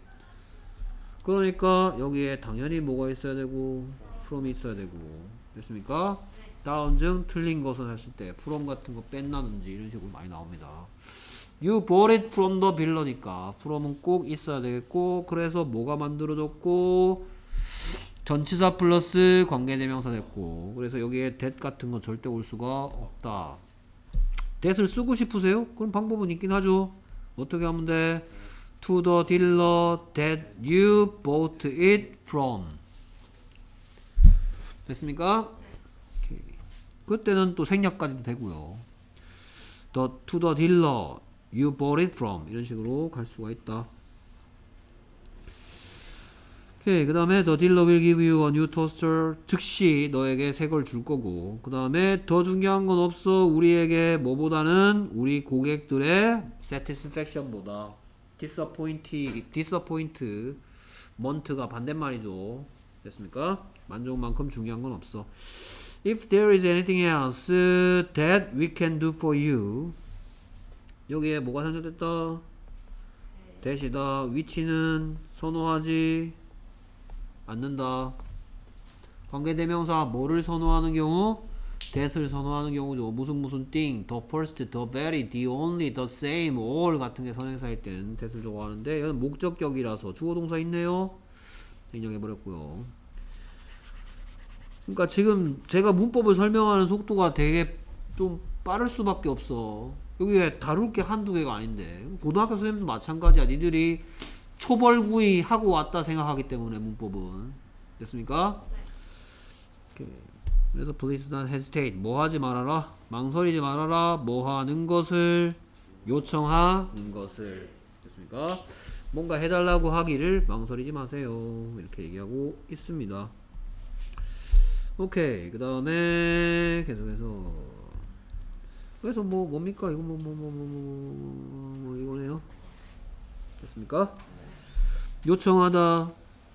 그러니까 여기에 당연히 뭐가 있어야 되고 from이 있어야 되고. 됐습니까? 다음 중 틀린 것은 했을 때 from 같은 거 뺀다든지 이런 식으로 많이 나옵니다. You bought it from the 빌러니까 from은 꼭 있어야 되겠고, 그래서 뭐가 만들어졌고 전치사 플러스 관계대명사 됐고, 그래서 여기에 that 같은 건 절대 올 수가 없다. that을 쓰고 싶으세요? 그럼 방법은 있긴 하죠. 어떻게 하면 돼? To the dealer that you bought it from. 됐습니까? 오케이. 그때는 또 생략까지도 되고요. The, to the dealer you bought it from 이런 식으로 갈 수가 있다. 오케이. 그 다음에 the dealer will give you a new toaster. 즉시 너에게 새 걸 줄 거고, 그 다음에 더 중요한 건 없어. 우리에게 뭐보다는 우리 고객들의 satisfaction보다 disappoint, disappointment가 반대말이죠. 됐습니까? 만족만큼 중요한 건 없어. If there is anything else that we can do for you. 여기에 뭐가 선택됐다? 대시다. 위치는 선호하지 않는다. 관계대명사 뭐를 선호하는 경우? that을 선호하는 경우죠. 무슨 무슨 thing, the first, the very, the only, the same, all 같은 게 선행사일 땐 that을 좋아하는데 얘는 목적격이라서 주어동사 있네요. 인정해버렸고요. 그러니까 지금 제가 문법을 설명하는 속도가 되게 좀 빠를 수밖에 없어. 여기에 다룰 게 한두 개가 아닌데 고등학교 선생님도 마찬가지야. 니들이 초벌구이 하고 왔다 생각하기 때문에 문법은. 됐습니까? 네. 그래서 please not hesitate. 뭐 하지 말아라? 망설이지 말아라. 뭐 하는 것을? 요청하는 것을. 됐습니까? 뭔가 해달라고 하기를 망설이지 마세요. 이렇게 얘기하고 있습니다. 오케이. 그 다음에 계속해서 그래서 뭐 뭡니까? 이거 뭐 뭐 뭐 뭐 뭐 뭐 이거네요. 됐습니까? 요청하다.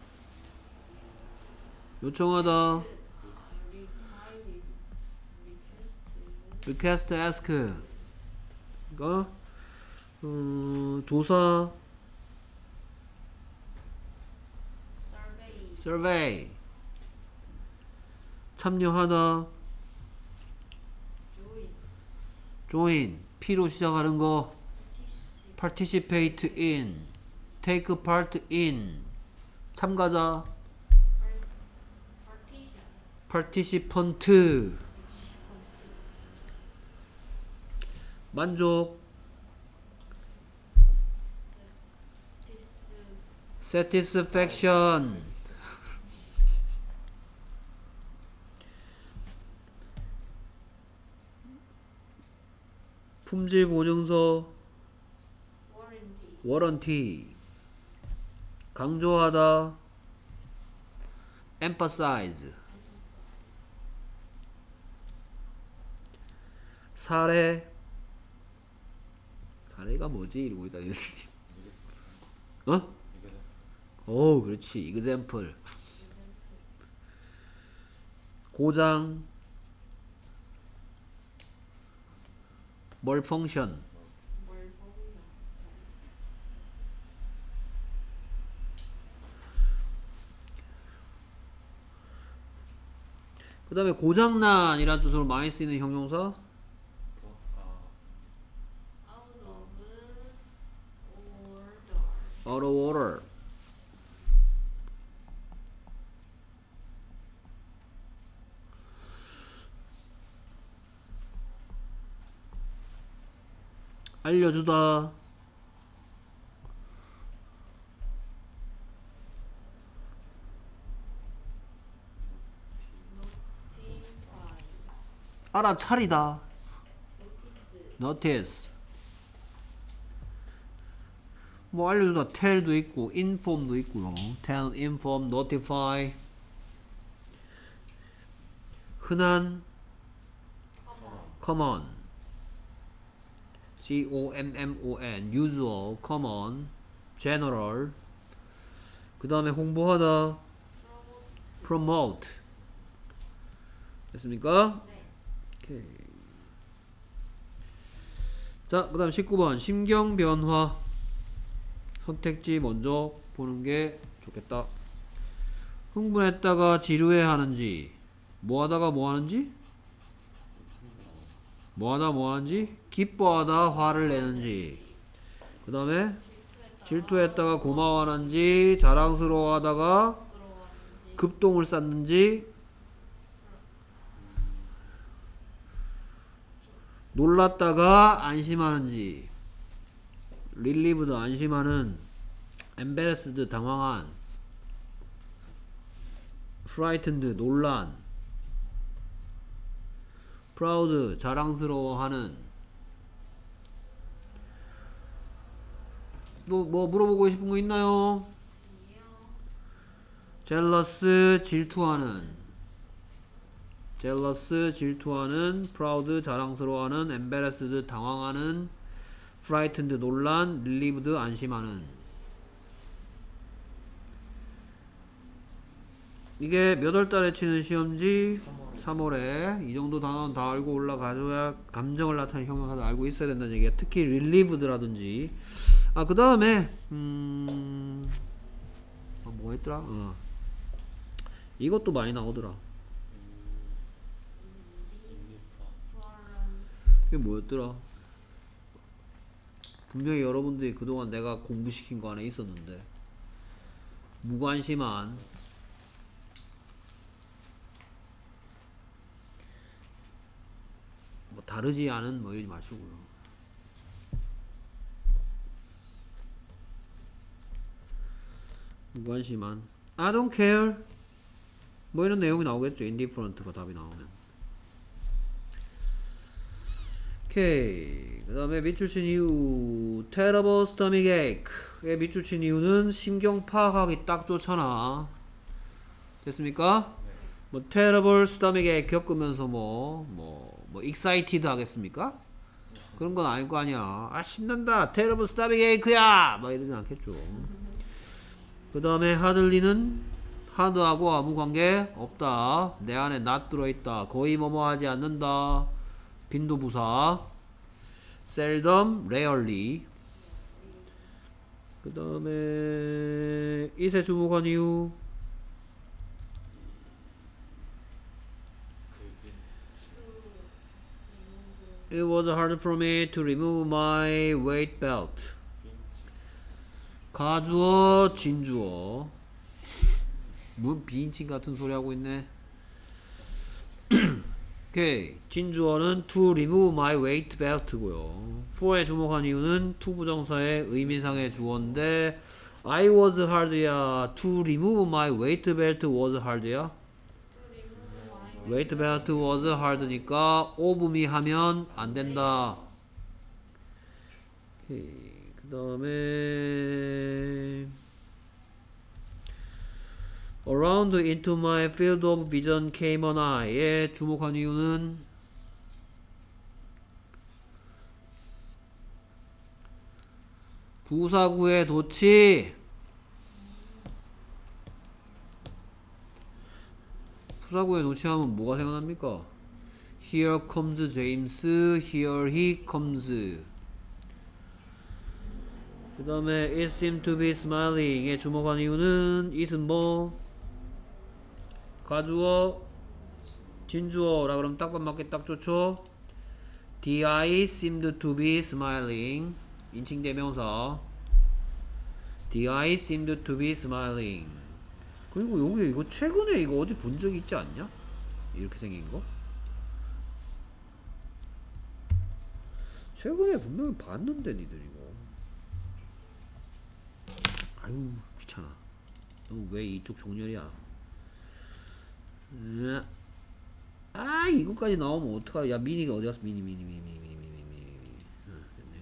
요청하다. request, ask. 그러니까 어, 조사, survey. 참여하다.
join,
join. P로 시작하는 거. participate in. take part in. 참가자.
partition,
participant. 만족. satisfaction. 품질 보증서.
warranty,
warranty. 강조하다. emphasize. 사례. 사례가 뭐지? 이러고 있다. 어? 오, 그렇지. example. 고장. malfunction.
malfunction,
그 다음에 고장난이란 뜻으로 많이 쓰이는 형용사.
out of order,
out of order. 알려주다.
notify,
알아차리다.
notice,
notice. 뭐 알려주다 tell도 있고 inform도 있고요. tell, inform, notify. 흔한.
common,
common. C O M M O N. usual, common, general. 그 다음에 홍보하다. promote. 됐습니까?
네,
오케이. 자, 그 다음 십구 번 심경 변화. 선택지 먼저 보는 게 좋겠다. 흥분했다가 지루해 하는지, 뭐 하다가 뭐 하는지, 뭐 하다 뭐 하는지, 기뻐하다 화를 내는지, 그 다음에 질투했다가 고마워하는지, 자랑스러워하다가
부끄러워하는지,
급동을 쌓는지, 놀랐다가 안심하는지, relieved 안심하는, embarrassed 당황한, frightened 놀란, proud 자랑스러워하는. 또 뭐 물어보고 싶은 거 있나요? jealous 질투하는, jealous 질투하는, proud 자랑스러워하는, embarrassed 당황하는, frightened 놀란, relieved 안심하는. 이게 몇 월 달에 치는 시험지? 삼월에. 이 정도 단어는 다 알고 올라가줘야 감정을 나타내는 형용사를 알고 있어야 된다는 얘기야. 특히 relieved라든지. 아, 그 다음에 음... 아, 뭐 했더라? 어. 이것도 많이 나오더라. 이게 뭐였더라? 분명히 여러분들이 그동안 내가 공부시킨 거 안에 있었는데, 무관심한, 뭐 다르지 않은 뭐 이러지 마시고요. 무관심한, I don't care 뭐 이런 내용이 나오겠죠. indifferent가 답이 나오면. 오케이. 그 다음에 밑줄 친 이유. terrible stomach ache의 밑줄 친 이유는 신경 파악하기 딱 좋잖아. 됐습니까?
네.
뭐 terrible stomach ache 겪으면서 뭐 뭐 뭐 excited 하겠습니까? 그런 건 아닐 거 아니야. 아, 신난다, terrible stomach ache야 막 이러진 않겠죠. 그 다음에 hardly는 hard하고 아무 관계 없다. 내 안에 not 들어있다. 거의 뭐뭐 하지 않는다. 빈도부사. seldom, rarely. 그 다음에 it에 주목한 이유. It was hard for me to remove my weight belt. 가주어, 진주어. 뭔 비인칭 같은 소리 하고 있네. 오케이. 진주어는 to remove my weight belt고요. for에 주목한 이유는 to 부정사의 의미상의 주어인데 I was hard야. to remove my weight belt was hard야. weight belt was hard니까 of me 하면 안 된다. 오케이. 그 다음에 Around into my field of vision came an eye에 주목한 이유는 부사구의 도치. 부사구의 도치하면 뭐가 생각납니까? Here comes James. Here he comes. 그 다음에 it seemed to be smiling에 주목한 이유는 it은 뭐? 가주어, 진주어라 그러면 딱 맞게 딱 좋죠? The eye seemed to be smiling. 인칭 대명사. The eye seemed to be smiling. 그리고 여기 이거 최근에 이거 어디 본 적 있지 않냐? 이렇게 생긴 거? 최근에 분명히 봤는데 니들 이거. 아유 귀찮아. 너 왜 이쪽 종렬이야? 음. 아 이거까지 나오면 어떡하? 야 미니가 어디 갔어? 미니 미니 미니 미니 미니 미니 미니. 응, 됐네.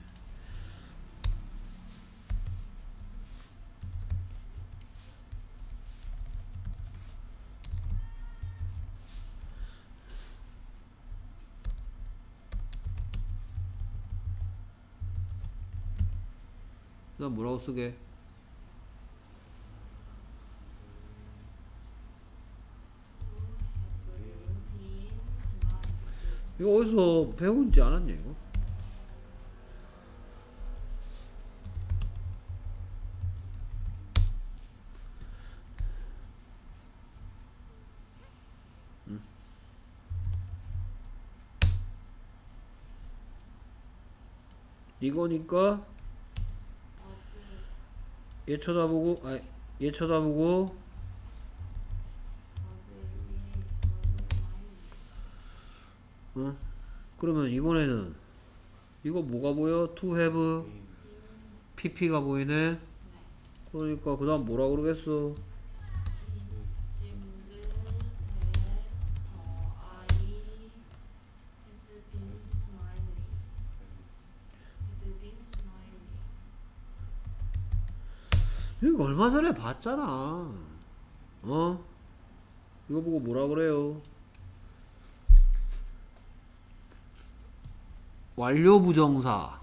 그다음 뭐라고 쓰게? 이거 어디서 배운지 않았냐 이거? 응. 이거니까 얘 쳐다보고 아 얘 쳐다보고 어? 그러면 이번에는 이거 뭐가 보여? to have pp가 보이네. 그러니까 그 다음 뭐라 그러겠어? 이거 얼마 전에 봤잖아. 어? 이거 보고 뭐라 그래요? 완료 부정사.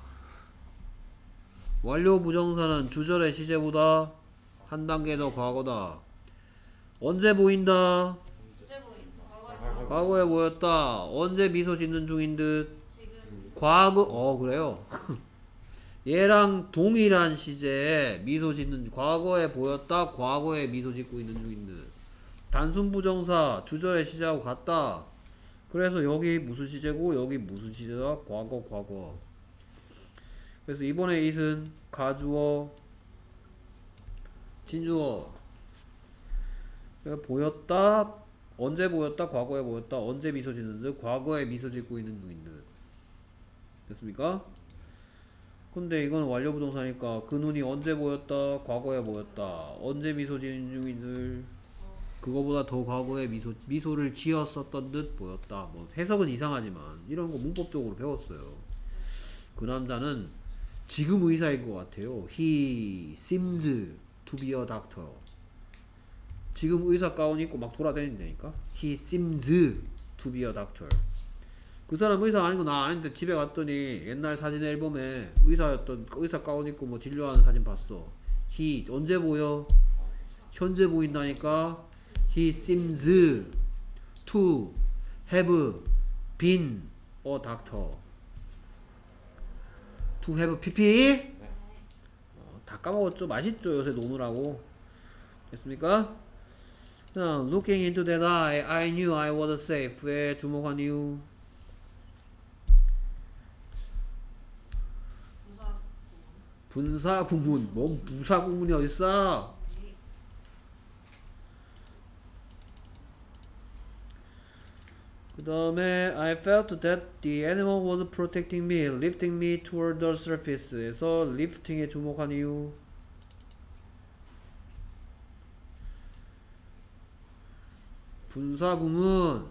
완료 부정사는 주절의 시제보다 한 단계 더 과거다. 언제 보인다? 과거에 보였다. 언제 미소 짓는 중인 듯? 과거. 어 그래요. 얘랑 동일한 시제에 미소 짓는 과거에 보였다. 과거에 미소 짓고 있는 중인 듯. 단순 부정사 주절의 시제하고 같다. 그래서 여기 무슨 시제고 여기 무슨 시제다? 과거 과거. 그래서 이번에 it은 가주어 진주어. 보였다. 언제 보였다? 과거에 보였다. 언제 미소 짓는 듯? 과거에 미소 짓고 있는 중인 듯. 됐습니까? 근데 이건 완료 부정사니까 그 눈이 언제 보였다? 과거에 보였다. 언제 미소 짓는 중인 듯? 그거보다 더 과거에 미소, 미소를 지었었던 듯 보였다. 뭐 해석은 이상하지만 이런 거 문법적으로 배웠어요. 그 남자는 지금 의사인 것 같아요. He seems to be a doctor. 지금 의사 가운 입고 막 돌아다닌다니까. He seems to be a doctor. 그 사람 의사 아니고 나 아닌데 집에 갔더니 옛날 사진 앨범에 의사였던 의사 가운 입고 뭐 진료하는 사진 봤어. He 언제 보여? 현재 보인다니까. He seems to have been a doctor. To have pp? 어, 다 까먹었죠? 맛있죠? 요새 노느라고. 됐습니까? 자, looking into that eye, I knew I was safe. 왜 주목한 이유? 분사구문. 뭔 부사구문이 어딨어? 그 다음에 I felt that the animal was protecting me, lifting me toward the surface. 에서 lifting에 주목한 이유. 분사구문.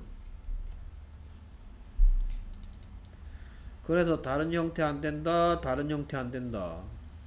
그래서 다른 형태 안 된다, 다른 형태 안 된다.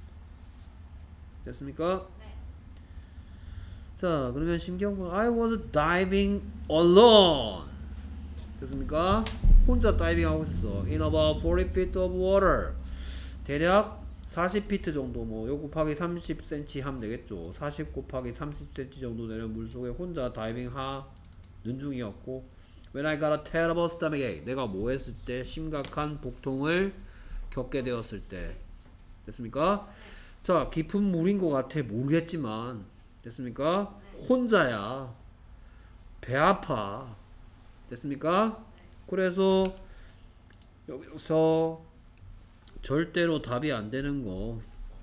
됐습니까?
네.
자, 그러면 심경문 I was diving alone. 됐습니까? 혼자 다이빙 하고 있었어. In about forty feet of water. 대략 사십 피트 정도, 뭐 요 곱하기 삼십 센티미터 하면 되겠죠. 사십 곱하기 삼십 센티미터 정도 되는 물속에 혼자 다이빙 하는 중이었고, When I got a terrible stomachache. 내가 뭐 했을 때? 심각한 복통을 겪게 되었을 때. 됐습니까? 자, 깊은 물인 것 같아. 모르겠지만. 됐습니까? 혼자야. 배 아파. 됐습니까? 그래서 여기서 절대로 답이 안 되는 거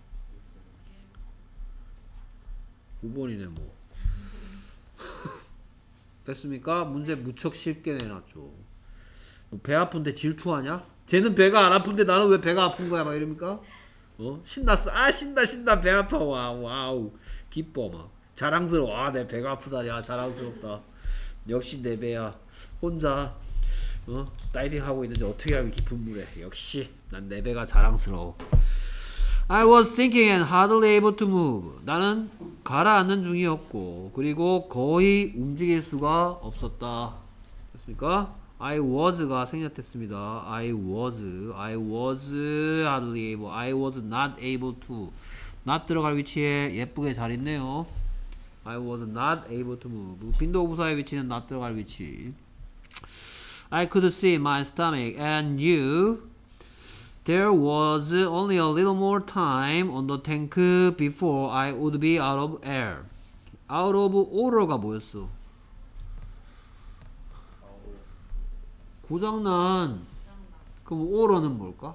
구 번이네 뭐. 됐습니까? 문제 무척 쉽게 내놨죠. 뭐 배 아픈데 질투하냐? 쟤는 배가 안 아픈데 나는 왜 배가 아픈 거야? 막 이럽니까? 어? 신났어. 아 신나 신나 배 아파. 와우 와우 기뻐 막 자랑스러워. 아 내 배가 아프다니. 아 자랑스럽다. 역시 내 배야. 혼자 어? 다이빙 하고 있는데 어떻게 하면 깊은 물에. 역시 난 내 배가 자랑스러워. I was sinking and hardly able to move. 나는 가라앉는 중이었고 그리고 거의 움직일 수가 없었다. 됐습니까? I was가 생략됐습니다. I was, I was hardly able, I was not able to. not 들어갈 위치에 예쁘게 잘 있네요. I was not able to move. 빈도구사의 위치는 not 들어갈 위치. I could see my stomach and knew there was only a little more time on the tank before I would be out of air. out of order가 뭐였어? 고장난. 그럼 order는 뭘까?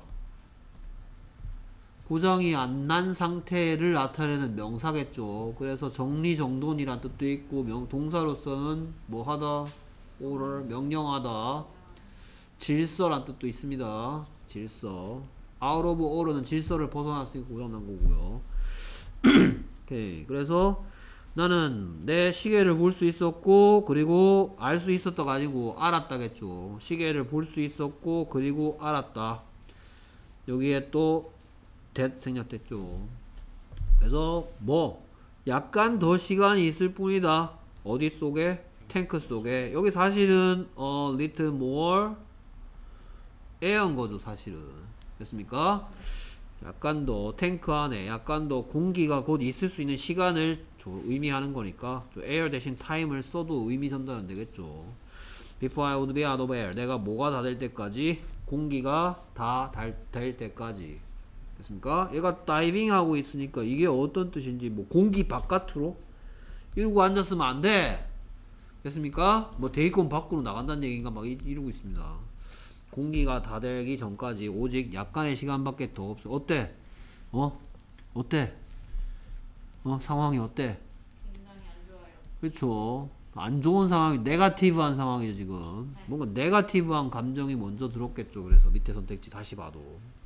고장이 안 난 상태를 나타내는 명사겠죠. 그래서 정리정돈이란 뜻도 있고 명, 동사로서는 뭐 하다, order, 명령하다, 질서란 뜻도 있습니다. 질서. out of order는 질서를 벗어났으니까 고장난 거고요. 오케이. 그래서 나는 내 시계를 볼 수 있었고 그리고 알 수 있었다가 아니고 알았다겠죠. 시계를 볼 수 있었고 그리고 알았다. 여기에 또 that 생략됐죠. 그래서 뭐 약간 더 시간이 있을 뿐이다. 어디 속에? 탱크 속에. 여기 사실은 어 little more air인 거죠 사실은. 됐습니까? 약간 더 탱크 안에 약간 더 공기가 곧 있을 수 있는 시간을 의미하는 거니까 air 대신 time을 써도 의미 전달은 되겠죠. Before I would be out of air. 내가 뭐가 다 될 때까지? 공기가 다 될 때까지. 됐습니까? 얘가 다이빙 하고 있으니까 이게 어떤 뜻인지 뭐 공기 바깥으로 이러고 앉았으면 안 돼. 됐습니까? 뭐 대기권 밖으로 나간다는 얘기인가 막 이러고 있습니다. 공기가 다 되기 전까지 오직 약간의 시간밖에 더 없어. 어때? 어? 어때? 어? 상황이 어때?
굉장히 안 좋아요.
그렇죠. 안 좋은 상황이 네거티브한 상황이죠 지금. 뭔가 네거티브한 감정이 먼저 들었겠죠. 그래서 밑에 선택지 다시 봐도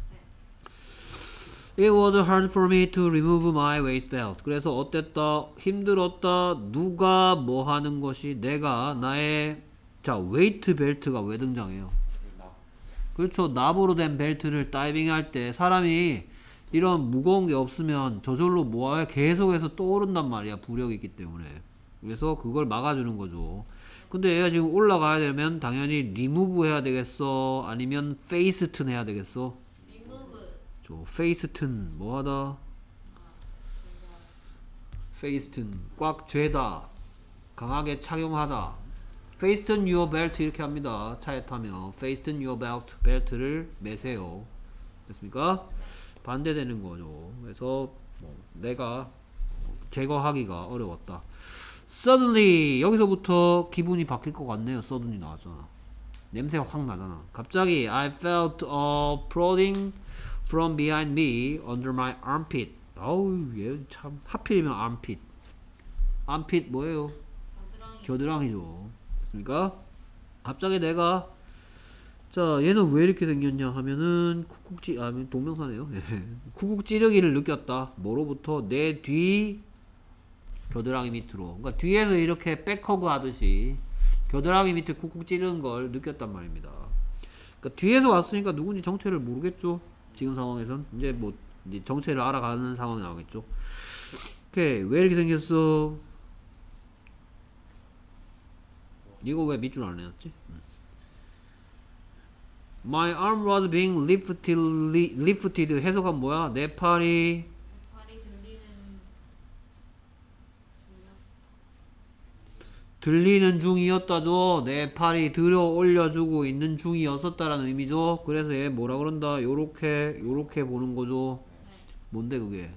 It was hard for me to remove my waist belt. 그래서 어땠다? 힘들었다. 누가 뭐 하는 것이? 내가 나의 자 웨이트 벨트가 왜 등장해요? 그렇죠. 납으로 된 벨트를 다이빙 할 때 사람이 이런 무거운 게 없으면 저절로 뭐해 계속해서 떠오른단 말이야. 부력이 있기 때문에. 그래서 그걸 막아주는 거죠. 근데 얘가 지금 올라가야 되면 당연히 리무브 해야 되겠어? 아니면 페이스튼 해야 되겠어?
리무브.
저 페이스튼 뭐 하다? 페이스튼 꽉 죄다. 강하게 착용하다. Fasten your belt 이렇게 합니다. 차에 타면 Fasten your belt, 벨트를 매세요. 됐습니까? 반대되는 거죠. 그래서 뭐 내가 제거하기가 어려웠다. Suddenly 여기서부터 기분이 바뀔 것 같네요. Suddenly 나왔잖아. 냄새가 확 나잖아. 갑자기 I felt a prodding from behind me under my armpit. 어우 얘 참 하필이면 armpit. armpit 뭐예요?
겨드랑이.
겨드랑이죠. 됐습니까? 갑자기 내가 자 얘는 왜 이렇게 생겼냐 하면은 쿡쿡 찌 아 동명사네요. 쿡쿡 찌르기를 느꼈다. 뭐로부터? 내 뒤 겨드랑이 밑으로. 그러니까 뒤에서 이렇게 백허그 하듯이 겨드랑이 밑에 쿡쿡 찌르는 걸 느꼈단 말입니다. 그러니까 뒤에서 왔으니까 누군지 정체를 모르겠죠. 지금 상황에선 이제 뭐 이제 정체를 알아가는 상황이 나오겠죠. 오케이 왜 이렇게 생겼어? 이거 왜 밑줄 안 해놨지? My arm was being lifted, li- lifted 해석은 뭐야? 내 팔이
팔이 들리는
들리는 중이었다죠. 내 팔이 들어 올려주고 있는 중이었었다라는 의미죠. 그래서 얘 뭐라 그런다? 요렇게 요렇게 보는 거죠. 뭔데 그게?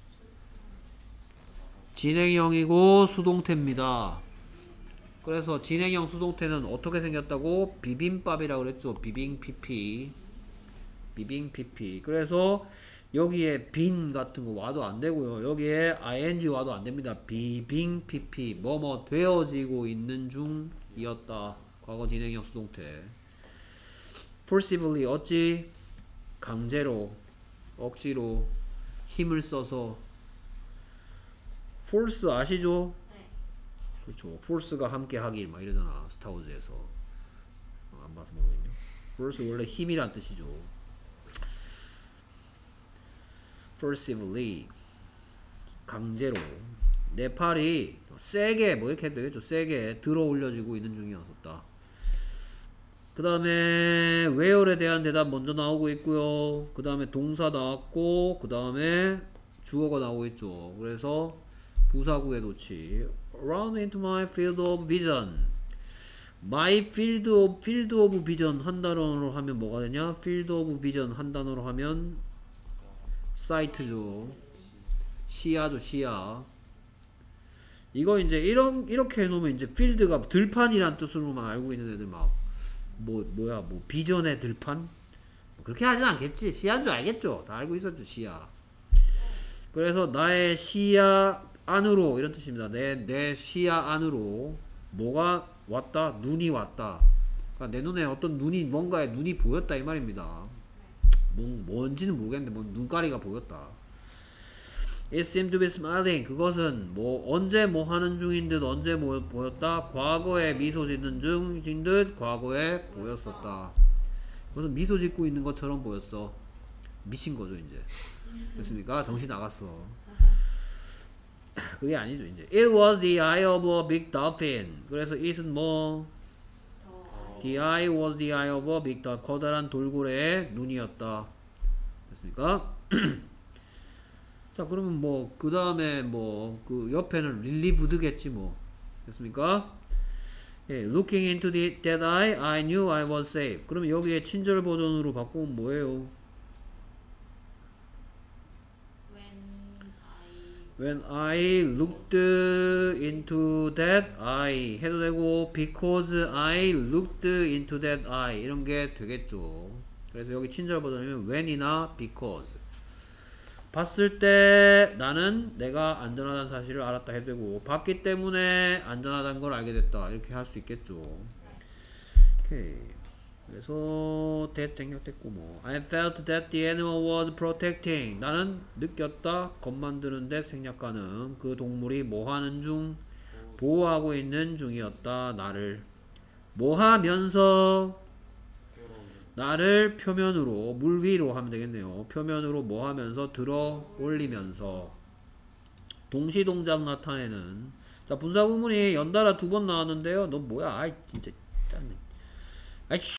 진행형이고 수동태입니다. 그래서 진행형 수동태는 어떻게 생겼다고? 비빔밥이라고 그랬죠. 비빙 피피 비빙 피피. 그래서 여기에 빈 같은 거 와도 안 되고요. 여기에 ing 와도 안 됩니다. 비빙 피피 뭐뭐 되어지고 있는 중이었다. 과거 진행형 수동태. forcibly 어찌? 강제로 억지로 힘을 써서. force 아시죠?
네.
그렇죠. force가 함께 하길 막 이러잖아. 스타워즈에서. 어, 안 봐서 모르겠네요. force 원래 힘이란 뜻이죠. forcibly 강제로 내 팔이 세게 뭐 이렇게 해도 되겠죠. 세게 들어 올려지고 있는 중이었었다. 그 다음에 where에 대한 대답 먼저 나오고 있고요. 그 다음에 동사 나왔고 그 다음에 주어가 나오고 있죠. 그래서 부사구에 놓지. Around into my field of vision. My field of field of vision 한 단어로 하면 뭐가 되냐? field of vision 한 단어로 하면 sight죠. 시야죠, 시야. 이거 이제 이런 이렇게 해놓으면 이제 field가 들판이란 뜻으로만 알고 있는 애들 막 뭐 뭐야 뭐 비전의 들판? 그렇게 하진 않겠지. 시야인 줄 알겠죠. 다 알고 있었죠, 시야. 그래서 나의 시야 안으로 이런 뜻입니다. 내, 내 시야 안으로 뭐가 왔다? 눈이 왔다. 그러니까 내 눈에 어떤 눈이 뭔가에 눈이 보였다 이 말입니다. 뭔, 뭔지는 모르겠는데 뭐 눈가리가 보였다. It seemed to be smiling. 그것은 뭐 언제 뭐 하는 중인 듯 언제 뭐 보였다? 과거에 미소 짓는 중인 듯 과거에 보였었다. 그것은 미소 짓고 있는 것처럼 보였어. 미친 거죠 이제. 됐습니까? 정신 나갔어. 그게 아니죠 이제. It was the eye of a big dolphin. 그래서 it은 뭐?
더
The eye was the eye of a big dolphin. 커다란 돌고래의 눈이었다. 됐습니까? 자 그러면 뭐 그 다음에 뭐 그 옆에는 릴리브드겠지 뭐. 됐습니까? 예, looking into the, that eye, I knew I was safe. 그러면 여기에 친절 버전으로 바꾸면 뭐예요?
when I
When I looked into that eye 해도 되고 because I looked into that eye 이런 게 되겠죠. 그래서 여기 친절 버전이면 when이나 because 봤을 때 나는 내가 안전하다는 사실을 알았다 해도 되고 봤기 때문에 안전하다는 걸 알게 됐다 이렇게 할 수 있겠죠. 오케이. 그래서 that 생략됐고 뭐 I felt that the animal was protecting. 나는 느꼈다. 겁 만드는데 생략 가능. 그 동물이 뭐 하는 중? 보호하고 있는 중이었다. 나를 뭐 하면서 나를 표면으로 물 위로 하면 되겠네요. 표면으로 뭐 하면서 들어 올리면서 동시동작 나타내는. 자 분사구문이 연달아 두 번 나왔는데요. 너 뭐야? 아이 진짜 짠네. 아이